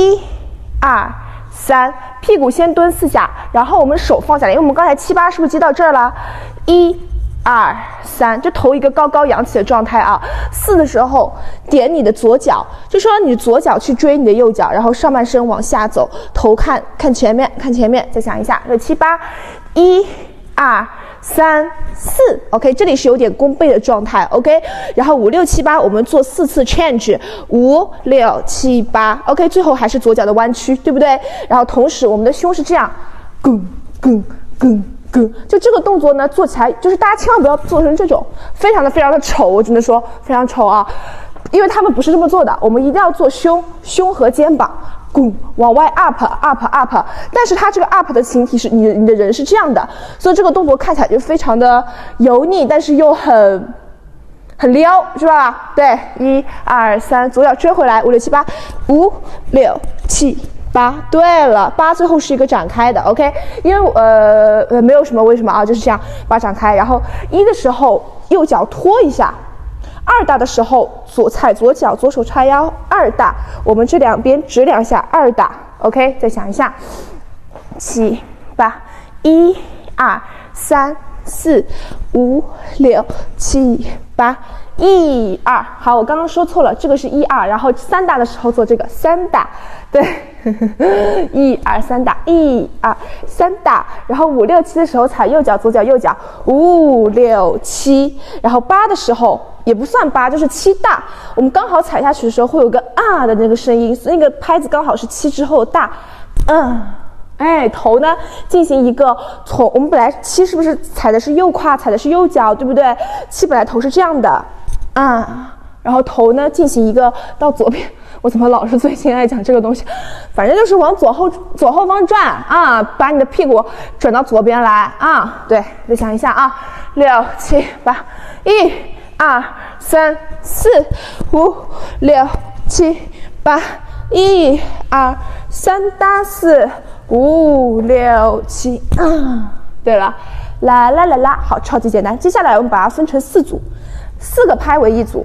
1、2、3，屁股先蹲4下，然后我们手放下来，因为我们刚才7、8是不是接到这儿了？1、2、3，就头一个高高扬起的状态啊。4的时候点你的左脚，就说你左脚去追你的右脚，然后上半身往下走，头看前面，看前面。再想一下，6、7、8，1、2、3、4 ，OK， 这里是有点弓背的状态 ，OK。然后5、6、7、8，我们做4次 change， 5、6、7、8 ，OK， 最后还是左脚的弯曲，对不对？然后同时我们的胸是这样，拱拱拱。就这个动作呢，做起来就是大家千万不要做成这种，非常的丑，我只能说非常丑啊，因为他们不是这么做的，我们一定要做胸和肩膀，往外 up， 但是它这个 up 的前提是你的人是这样的，所以这个动作看起来就非常的油腻，但是又很撩，是吧？对，1、2、3，左脚追回来，5、6、7、8，5、6、7、8，对了，8最后是一个展开的 ，OK， 因为没有什么为什么啊，就是这样把展开，然后1的时候右脚拖一下，2打的时候踩左脚，左手叉腰，2打，我们这两边指2下，2打 ，OK， 再想一下，7、8，1、2、3、4、5、6、7、8。1、2，好，我刚刚说错了，这个是1、2，然后3打的时候做这个3打，对，1、2、3打，1、2、3打，然后5、6、7的时候踩右脚，左脚右脚，5、6、7，然后8的时候也不算8，就是7大，我们刚好踩下去的时候会有个啊的那个声音，那个拍子刚好是7之后大，头呢进行一个从我们本来7是不是踩的是右胯，踩的是右脚，对不对？7本来头是这样的。然后头呢进行一个到左边，我怎么老是最先爱讲这个东西？反正就是往左后方转啊，把你的屁股转到左边来啊。对，再想一下啊，6、7、8，1、2、3、4、5、6、7、8， 1、2、3打4、5、6、7。对了，啦啦啦啦，好，超级简单。接下来我们把它分成4组。4个拍为一组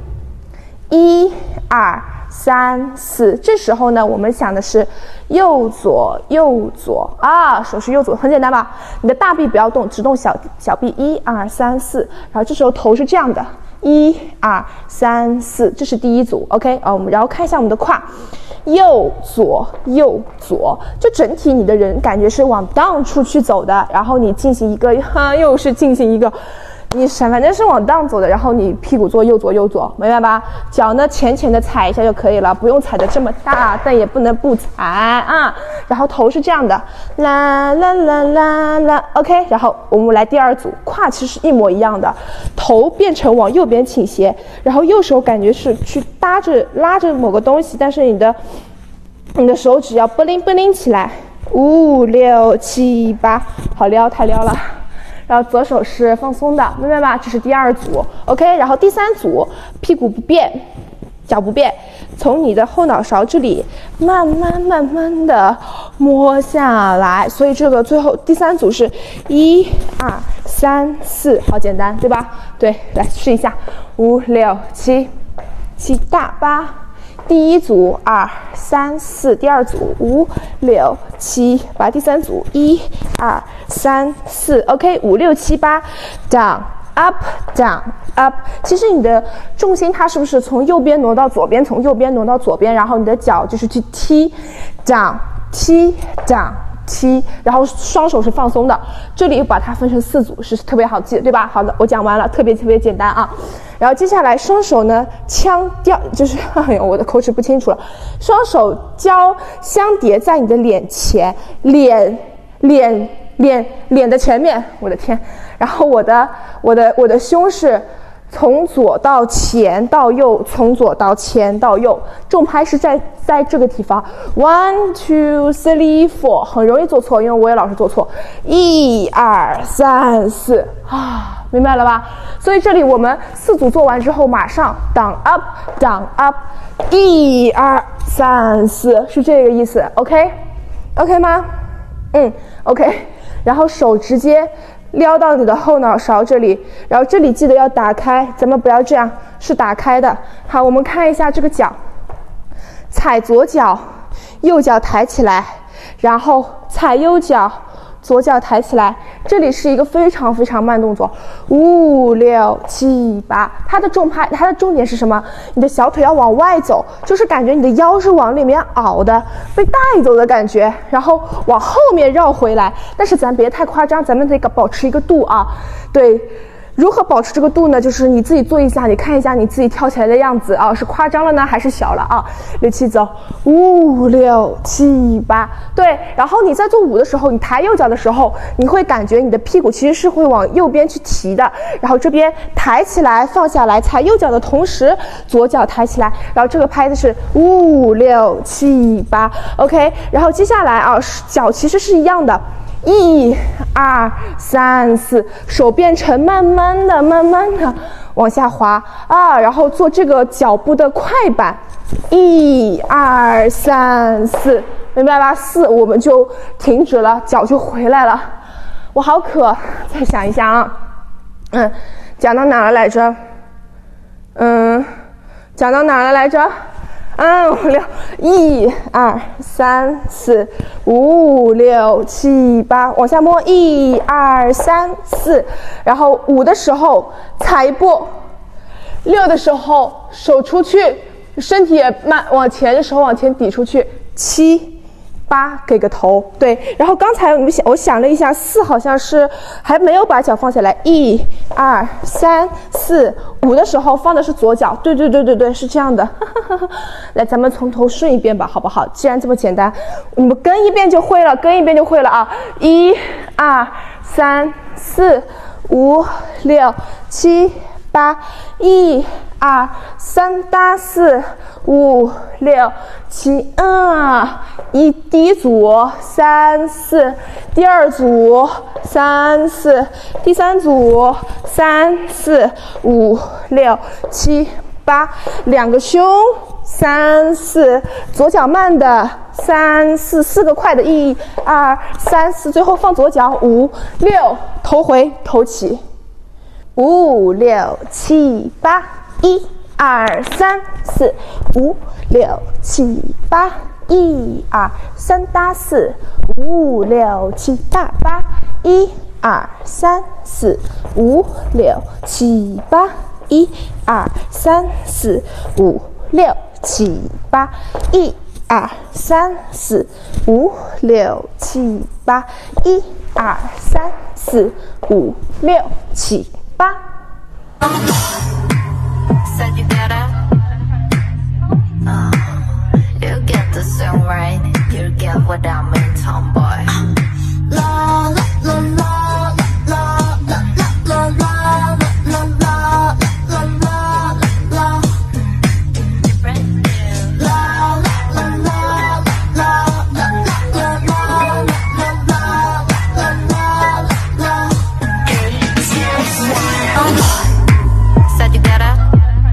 ，1、2、3、4。这时候呢，我们想的是右左啊，手是右左，很简单吧？你的大臂不要动，只动小臂。1、2、3、4。然后这时候头是这样的，1、2、3、4，这是第一组 ，OK 啊。我们然后看一下我们的胯，右左，就整体你的人感觉是往 down 出去走的，然后你进行一个，又是进行一个。你反正是往 down 走的，然后你屁股做右左，明白吧？脚呢浅的踩一下就可以了，不用踩的这么大，但也不能不踩啊。然后头是这样的，啦啦啦啦啦 ，OK。然后我们来第2组，胯其实是一模一样的，头变成往右边倾斜，然后右手感觉是去拉着某个东西，但是你的手指要不灵起来。 5、6、7、8，好撩，太撩了。然后左手是放松的，明白吗？这是第2组 ，OK。然后第3组，屁股不变，脚不变，从你的后脑勺这里慢慢的摸下来。所以这个最后第3组是1、2、3、4，好简单，对吧？对，来试一下，5、6、7，7大8。第1组2、3、4，第2组5、6、7、8，第3组1、2、3、4 ，OK， 5、6、7、8 ，down up down up。其实你的重心它是不是从右边挪到左边，从右边挪到左边，然后你的脚就是去踢 down 踢 down。踢，然后双手是放松的。这里把它分成4组是特别好记，对吧？好的，我讲完了，特别简单啊。然后接下来双手呢相吊，就是哎呦，我的口齿不清楚了。双手相叠在你的脸前，脸的前面，我的天。然后我的胸是从左到前到右，从左到前到右，重拍是在这个地方 ，1 2 3 4， 很容易做错，因为我也老是做错，1 2 3 4啊，明白了吧？所以这里我们4组做完之后，马上 down up down up， 1 2 3 4，是这个意思 ，OK 吗？OK， 然后手直接撩到你的后脑勺这里，然后这里记得要打开，咱们不要这样，是打开的。好，我们看一下这个脚，踩左脚，右脚抬起来，然后踩右脚，左脚抬起来。这里是一个非常慢动作，5、6、7、8。它的重点是什么？你的小腿要往外走，就是感觉你的腰是往里面凹的，被带走的感觉，然后往后面绕回来。但是咱别太夸张，咱们得保持一个度啊。对。如何保持这个度呢？就是你自己做一下，你看一下你自己跳起来的样子啊，是夸张了呢还是小了啊？6、7走，5、6、7、8，对。然后你在做5的时候，你抬右脚的时候，你会感觉你的屁股其实是会往右边去提的，然后这边抬起来放下来，踩右脚的同时，左脚抬起来，然后这个拍子是5、6、7、8 ，OK。然后接下来啊，脚其实是一样的。1、2、3、4，手变成慢慢的往下滑啊，然后做这个脚步的快板，1、2、3、4，明白吧？4我们就停止了，脚就回来了。我好渴，再想一下啊，讲到哪了来着？讲到哪了来着？5、6、1、2、3、4、5、6、7、8，往下摸1、2、3、4，然后5的时候踩一步，6的时候手出去，身体也往前的时候往前抵出去，7、8给个头，对。然后刚才我想了一下，4好像是还没有把脚放下来，1、2、3、4、5的时候放的是左脚，对，是这样的。来，咱们从头顺一遍吧，好不好？既然这么简单，你们跟一遍就会了啊！1、2、3、4、5、6、7、8， 1、2、3搭4、5、6、7，第一组3、4，第2组3、4，第3组3、4、5、6、7、8，两个胸3、4，左脚慢的3、4，四个快的1、2、3、4，最后放左脚5、6，头回头起，5、6、7、8，1、2、3、4、5、6、7、8， 1、2、3搭4、5、6、7大8， 1、2、3、4、5、6、7、8， 1、2、3、4、5、6、7、8， 1、2、3、4、5、6、7、8， 1、2、3、4、5、6、7、8。 Said you better. You get the song right. You get what I mean, tomboy. La la la la la la la la la la la la la la. Different. La la la la la la la la Said you get it?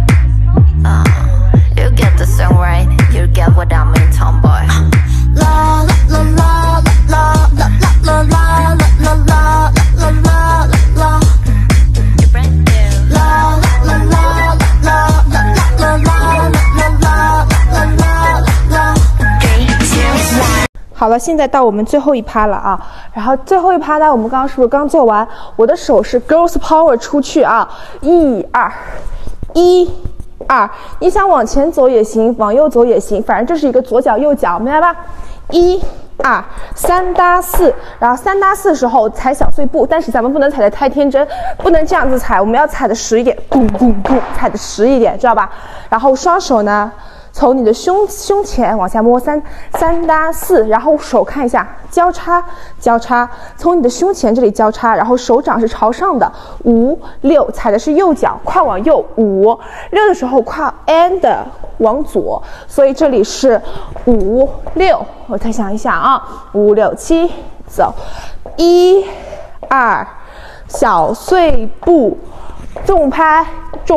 You get the song right. You get what I mean, tomboy. La la la la la la la la la la la la la. You're brand new. La la la la la la la la la la la la. 3, 2, 1. 好了，现在到我们最后一趴了啊。然后最后一趴呢，我们刚刚是不是刚做完？我的手是 Girls Power 出去啊，1、2，1、2，你想往前走也行，往右走也行，反正这是一个左脚右脚，明白吧？1、2， 3搭4，然后3搭4的时候踩小碎步，但是咱们不能踩得太天真，不能这样子踩，我们要踩得实一点，咕咕咕，踩得实一点，知道吧？然后双手呢，从你的胸前往下摸3搭4，然后手看一下交叉，从你的胸前这里交叉，然后手掌是朝上的，5、6，踩的是右脚，胯往右，5、6的时候胯 and 往左，所以这里是5、6，我再想一下啊，5、6、7，走，1、2，小碎步，重拍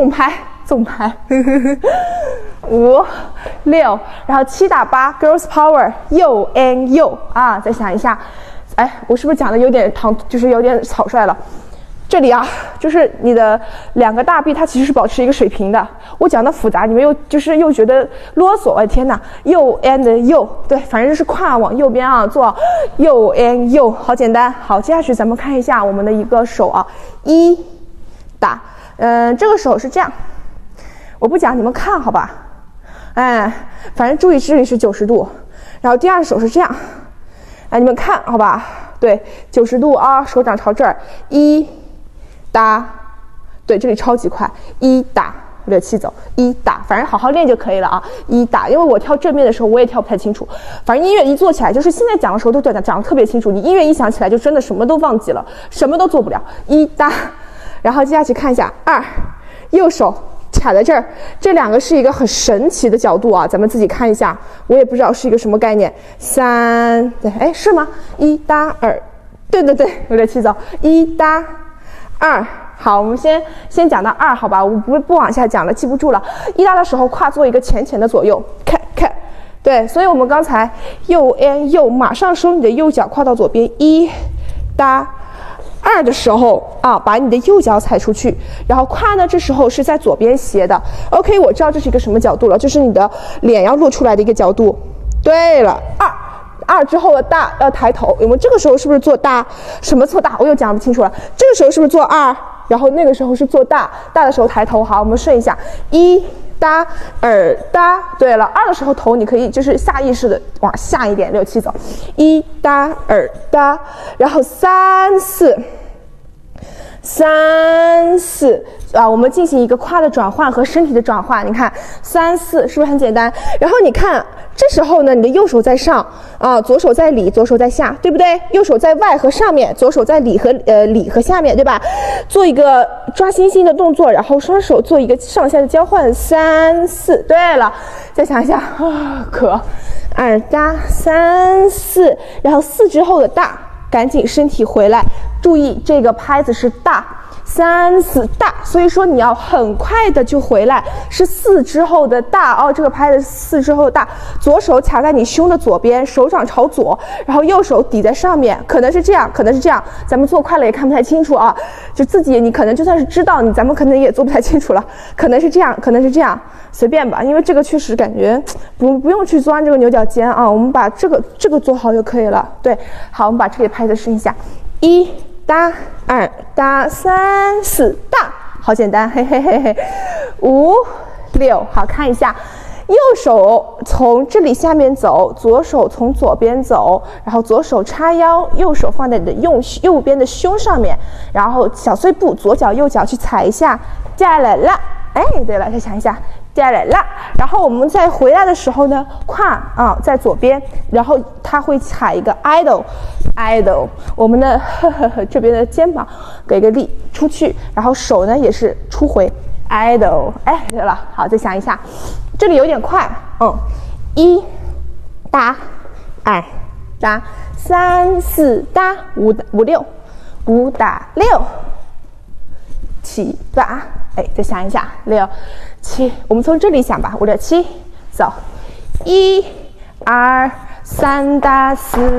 ，5、6，然后7打8 ，Girls Power， 右 and 右啊，再想一下，哎，我是不是讲的有点就是有点草率了？这里啊，就是你的2个大臂，它其实是保持一个水平的。我讲的复杂，你们又觉得啰嗦，我的天哪！右 and 右，对，反正就是胯往右边啊，做右 and 右，好简单。好，接下去咱们看一下我们的一个手啊，1打，这个手是这样，我不讲，你们看好吧？哎，反正注意这里是90度，然后第二手是这样，哎，你们看好吧？对，90度啊，手掌朝这儿，1打，对，这里超级快，1打，5、6、7走，1打，反正好好练就可以了啊，1打，因为我跳正面的时候我也跳不太清楚，反正音乐一做起来，就是现在讲的时候都讲得特别清楚，你音乐一响起来就真的什么都忘记了，什么都做不了，1打，然后接下去看一下2，右手卡在这儿，这2个是一个很神奇的角度啊，咱们自己看一下，我也不知道是一个什么概念，3，对，哎，是吗？1搭2，对，5、6、7走，1搭2，好，我们先讲到2，好吧，我不往下讲了，记不住了。1搭的时候，胯做一个浅的左右，看，对，所以我们刚才右 and 右，马上收你的右脚胯到左边，1搭2的时候啊，把你的右脚踩出去，然后胯呢，这时候是在左边斜的。OK， 我知道这是一个什么角度了，就是你的脸要露出来的一个角度。对了，2之后的大要抬头，我们这个时候是不是做大？什么做大？我又讲不清楚了。这个时候是不是做2？然后那个时候是做大的时候抬头。好，我们顺一下，1搭2搭。对了，2的时候头你可以就是下意识的往下一点，6、7走，1搭2搭，然后3、4啊，我们进行一个胯的转换和身体的转换。你看3、4是不是很简单？然后你看这时候呢，你的右手在上啊，左手在里，左手在下，对不对？右手在外和上面，左手在里和下面，对吧？做一个抓星星的动作，然后双手做一个上下的交换，3、4。对了，再想一下啊，可2搭3、4，然后4之后的大。赶紧身体回来，注意这个拍子是大，3、4大，所以说你要很快的就回来，是4之后的大哦，这个拍子4之后的大，左手卡在你胸的左边，手掌朝左，然后右手抵在上面，可能是这样，咱们做快了也看不太清楚啊，就自己你可能就算是知道，咱们可能也做不太清楚了，可能是这样，随便吧，因为这个确实感觉不用去钻这个牛角尖啊，我们把这个做好就可以了。对，好，我们把这里拍子试一下，1搭2搭3、4大，好简单，嘿，5、6，好，看一下，右手从这里下面走，左手从左边走，然后左手叉腰，右手放在你的右边的胸上面，然后小碎步，左脚右脚去踩一下，下来了，哎，对了，再想一下。下来了，然后我们再回来的时候呢，胯啊在左边，然后它会踩一个 idle， 我们的这边的肩膀给个力出去，然后手呢也是出回 idle， 哎，对了，好，再想一下，这里有点快，1搭2搭3、4搭5、6，5打6。 7、8，哎，再想一下，6、7，我们从这里想吧，5、6、7，走，1、2、3打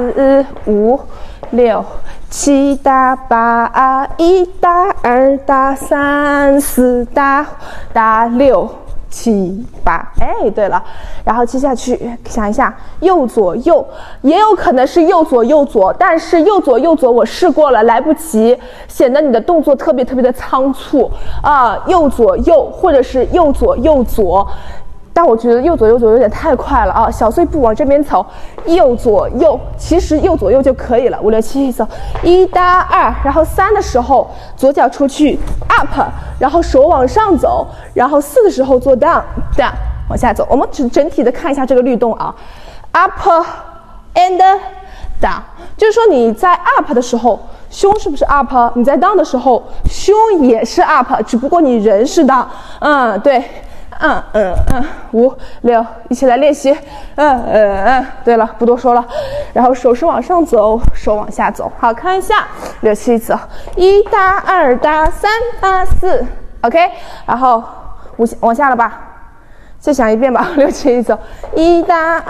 4、5、6、7打8， 1打2打3、4打6、7、8，哎，对了，然后接下去想一下，右左右，也有可能是右左右左，但是右左右左我试过了，来不及，显得你的动作特别的仓促啊，右左右或者是右左右左。但我觉得右左右左有点太快了啊，小碎步往这边走，右左右，其实右左右就可以了。5、6、7，走，1打2，然后3的时候左脚出去 up， 然后手往上走，然后4的时候做 down， 往下走。我们整体的看一下这个律动啊 ，up and down， 就是说你在 up 的时候胸是不是 up？ 你在 down 的时候胸也是 up， 只不过你人是 down， 对。5、6，一起来练习。对了，不多说了。然后手是往上走，手往下走。好，看一下6、7走，1打2打3打4 ，OK。然后往下了吧？再想一遍吧。6、7走，1打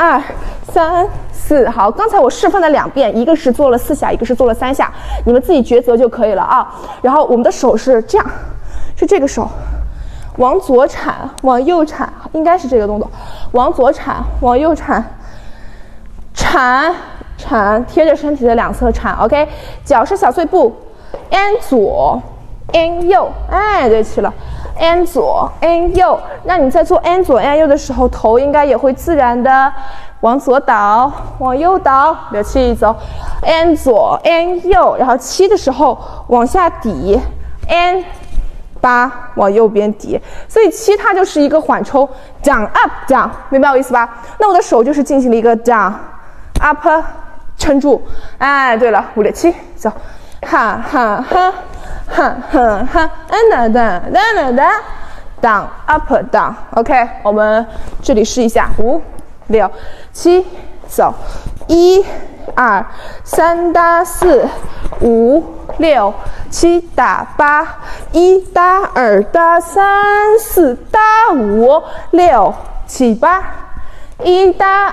2、3、4。好，刚才我示范了2遍，一个是做了4下，一个是做了3下，你们自己抉择就可以了啊。然后我们的手是这样，是这个手。往左铲，往右铲，应该是这个动作。往左铲，往右铲，铲，贴着身体的两侧铲 ，OK。脚是小碎步 ，and 左 ，and 右，哎，对齐了 ，and 左 ，and 右。那你在做 and 左 and 右的时候，头应该也会自然的往左倒，往右倒。6、7走 ，and 左 and 右，然后7的时候往下抵 ，and 8往右边抵，所以7它就是一个缓冲 down up down， 明白我意思吧？那我的手就是进行了一个 down up 撑住，哎，对了，5、6、7走，哈哈哈哈哈哈，哒哒哒哒 down up down， OK， 我们这里试一下，5、6、7走，1、2、3打4、5、6、7打8， 1打2打3、4打5、6、7、8， 1打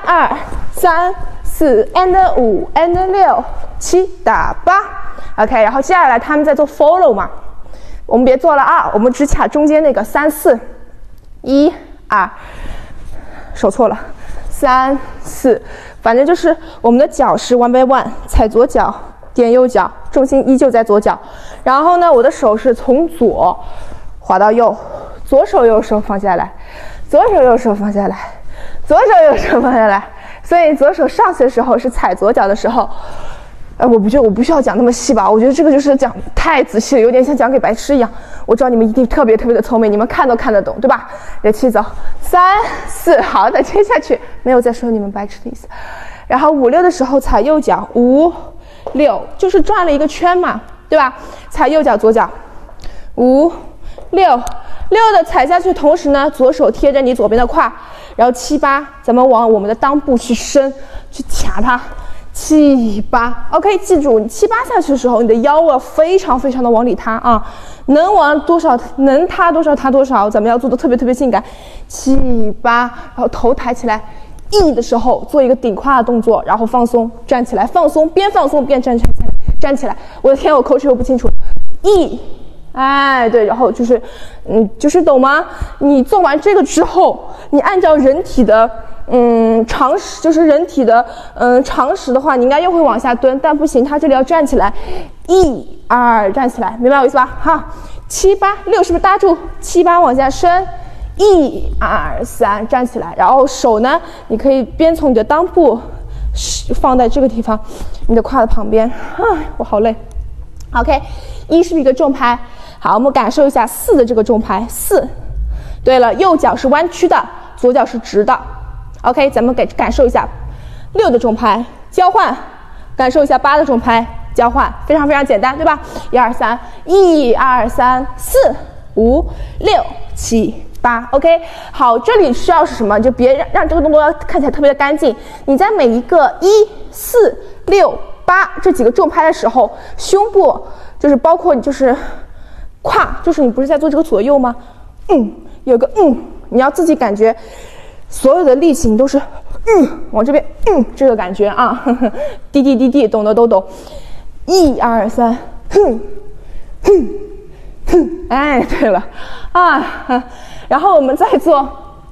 2、3、4 and 5 and 6、7打8。OK， 然后接下来他们在做 follow 嘛，我们别做了啊，我们只卡中间那个3、4， 1、2，手错了，3、4。反正就是我们的脚是 one by one， 踩左脚点右脚，重心依旧在左脚。然后呢，我的手是从左滑到右，左手右手放下来，左手右手放下来，左手右手放下来。所以左手上去的时候是踩左脚的时候，我不需要讲那么细吧？我觉得这个就是讲太仔细了，有点像讲给白痴一样。我知道你们一定特别的聪明，你们看都看得懂，对吧？6、7走，3、4，好的，接下去没有再说你们白痴的意思。然后5、6的时候踩右脚，5、6就是转了一个圈嘛，对吧？踩右脚左脚，5、6的踩下去，同时呢，左手贴着你左边的胯，然后7、8，咱们往我们的裆部去伸，去卡它。7、8 ，OK， 记住，你7、8下去的时候，你的腰要非常的往里塌啊，能往多少，能塌多少塌多少，咱们要做的特别性感。7、8，然后头抬起来，E 的时候做一个顶胯的动作，然后放松，站起来，放松，边放松边站起来。我的天，我口齿又不清楚。E， 哎，对，然后就是，就是懂吗？你做完这个之后，你按照人体的。常识就是人体的，常识的话，你应该又会往下蹲，但不行，它这里要站起来，1、2站起来，明白我意思吧？哈，7、8、6是不是搭住？7、8往下伸，1、2、3站起来，然后手呢，你可以边从你的裆部放在这个地方，你的胯的旁边。我好累。OK， 1是不是一个重拍？好，我们感受一下4的这个重拍。4，对了，右脚是弯曲的，左脚是直的。OK， 咱们感受一下6的重拍交换，感受一下8的重拍交换，非常简单，对吧？1、2、3，1、2、3、4、5、6、7、8 ，OK， 好，这里需要是什么？就别让这个动作看起来特别的干净。你在每一个1、4、6、8这几个重拍的时候，胸部就是包括就是胯，就是你不是在做这个左右吗？有个你要自己感觉所有的力气你都是往这边这个感觉啊，滴滴滴滴，懂的都懂。1、2、3，哎，对了啊，然后我们再做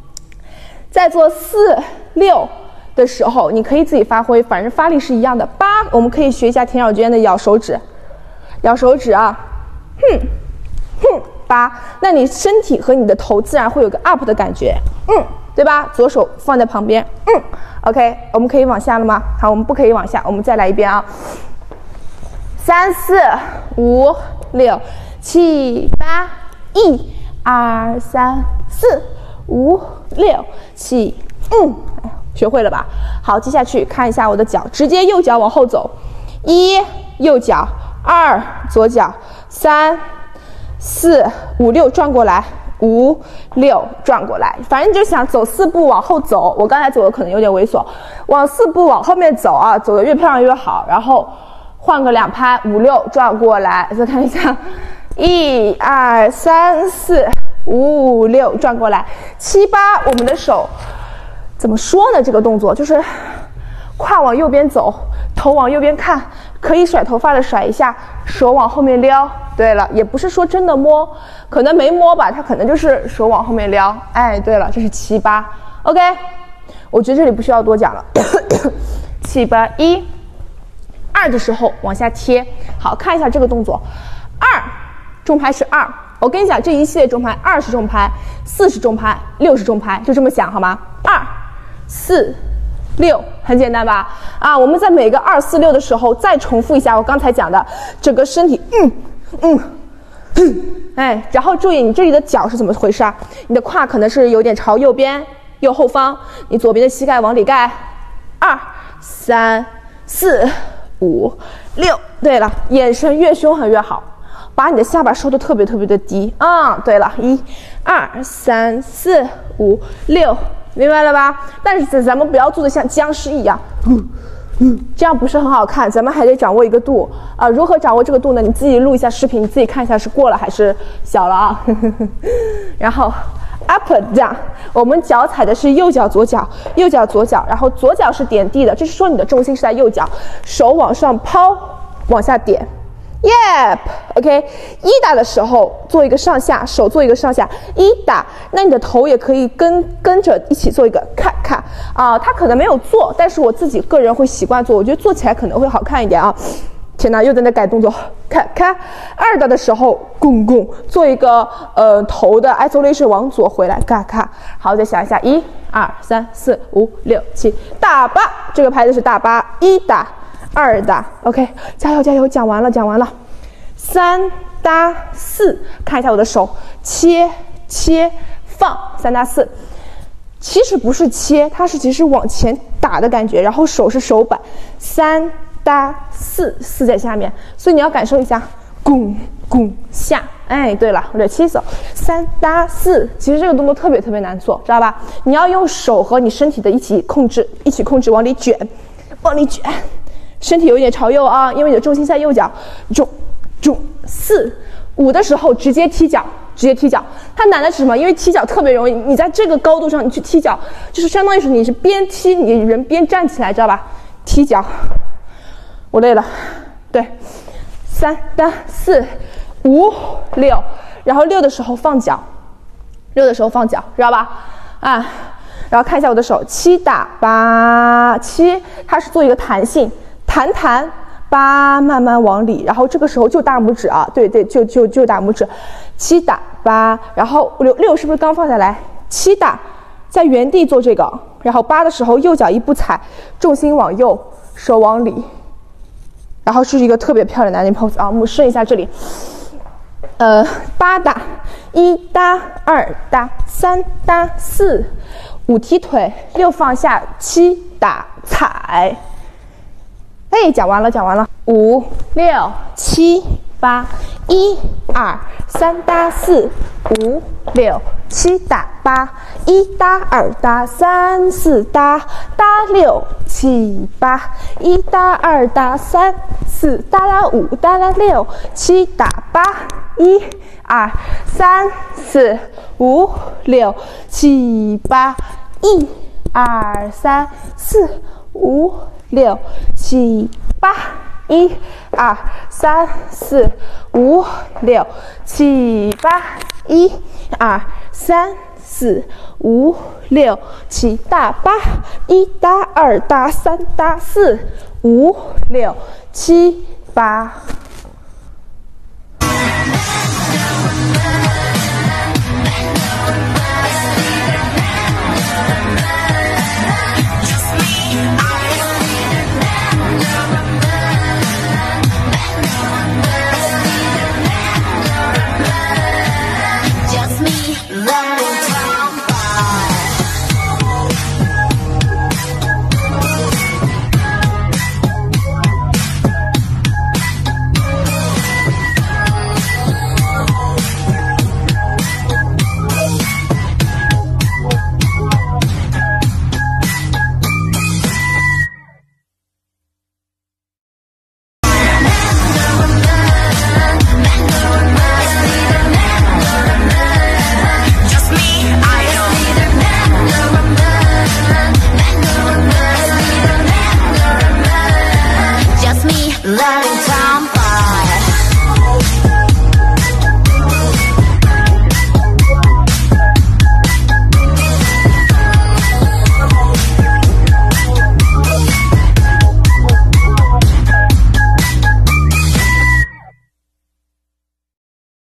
4、6的时候，你可以自己发挥，反正发力是一样的。8，我们可以学一下田小娟的咬手指啊，8，那你身体和你的头自然会有个 up 的感觉，对吧？左手放在旁边，OK， 我们可以往下了吗？好，我们不可以往下，我们再来一遍啊。3、4、5、6、7、8， 1、2、3、4、5、6、7，学会了吧？好，接下去看一下我的脚，直接右脚往后走，1右脚，2左脚，3、4、5、6转过来，5、6转过来，反正你就想走4步往后走。我刚才走的可能有点猥琐，往4步往后面走啊，走的越漂亮越好。然后换个2拍，5、6转过来，再看一下，1、2、3、4、5、6转过来，7、8，我们的手怎么说呢？这个动作就是胯往右边走，头往右边看，可以甩头发的甩一下，手往后面撩。对了，也不是说真的摸，可能没摸吧，它可能就是手往后面撩。哎，对了，这是7、8 ，OK， 我觉得这里不需要多讲了。7、8、1、2的时候往下贴。好，看一下这个动作，2重拍是2。我跟你讲，这一系列重拍，2是重拍，4是重拍，6是重拍，就这么想好吗？2、4、6，很简单吧？啊，我们在每个2、4、6的时候再重复一下我刚才讲的整个身体，哎，然后注意你这里的脚是怎么回事啊？你的胯可能是有点朝右边、右后方，你左边的膝盖往里盖。2、3、4、5、6，对了，眼神越凶狠越好，把你的下巴收得特别特别的低啊。对了，1、2、3、4、5、6，明白了吧？但是咱们不要做的像僵尸一样，这样不是很好看，咱们还得掌握一个度啊。如何掌握这个度呢？你自己录一下视频，你自己看一下是过了还是小了啊。然后 up down， 我们脚踩的是右脚左脚，右脚左脚，然后左脚是点地的，这是说你的重心是在右脚，手往上抛，往下点。Yep，OK， 一打的时候做一个上下，手做一个上下，一打，那你的头也可以跟着一起做一个咔咔啊。他可能没有做，但是我自己个人会习惯做，我觉得做起来可能会好看一点啊。天哪，又在那改动作，咔咔。二打的时候，拱拱，做一个头的 isolation 往左回来，咔咔。好，再想一下，1、2、3、4、5、6、7，大八，这个拍子是大八，一打。2打 ，OK， 加油加油！讲完了，3打4，看一下我的手，切放，3打4，其实不是切，它是其实往前打的感觉，然后手是手板，3打4，四在下面，所以你要感受一下，拱拱下，哎，对了，我这7手，3打4，其实这个动作特别特别难做，知道吧？你要用手和你身体的一起控制，往里卷，身体有一点朝右啊，因为你的重心在右脚。4、5的时候直接踢脚。它难的是什么？因为踢脚特别容易，你在这个高度上你去踢脚，就是相当于是你是边踢你人边站起来，知道吧？踢脚，我累了。对，3打4、5、6，然后6的时候放脚，知道吧？啊，然后看一下我的手，7打8， 7它是做一个弹性。弹8慢慢往里，然后这个时候就大拇指啊，对，就大拇指，7打8，然后6是不是刚放下来？7打，在原地做这个，然后8的时候右脚一步踩，重心往右，手往里，然后是一个特别漂亮的 landing pose 啊，我们试一下这里，8打，1打，2打，3打4， 5踢腿，6放下，7打踩。哎，讲完了，5、6、7、8， 1、2、3打4、5、6、7打8， 1打2打3、4打6、7、8， 1打2打3、4打5打6、7打8， 1、 2、3、4、5、6、7、8，1、2、3、4、5、6、7、8，1、2、3、4、5、6、7、8，1、2、3、4、5、6、7，大8，1搭2搭3搭4、5、6、7、8。 Just me, loving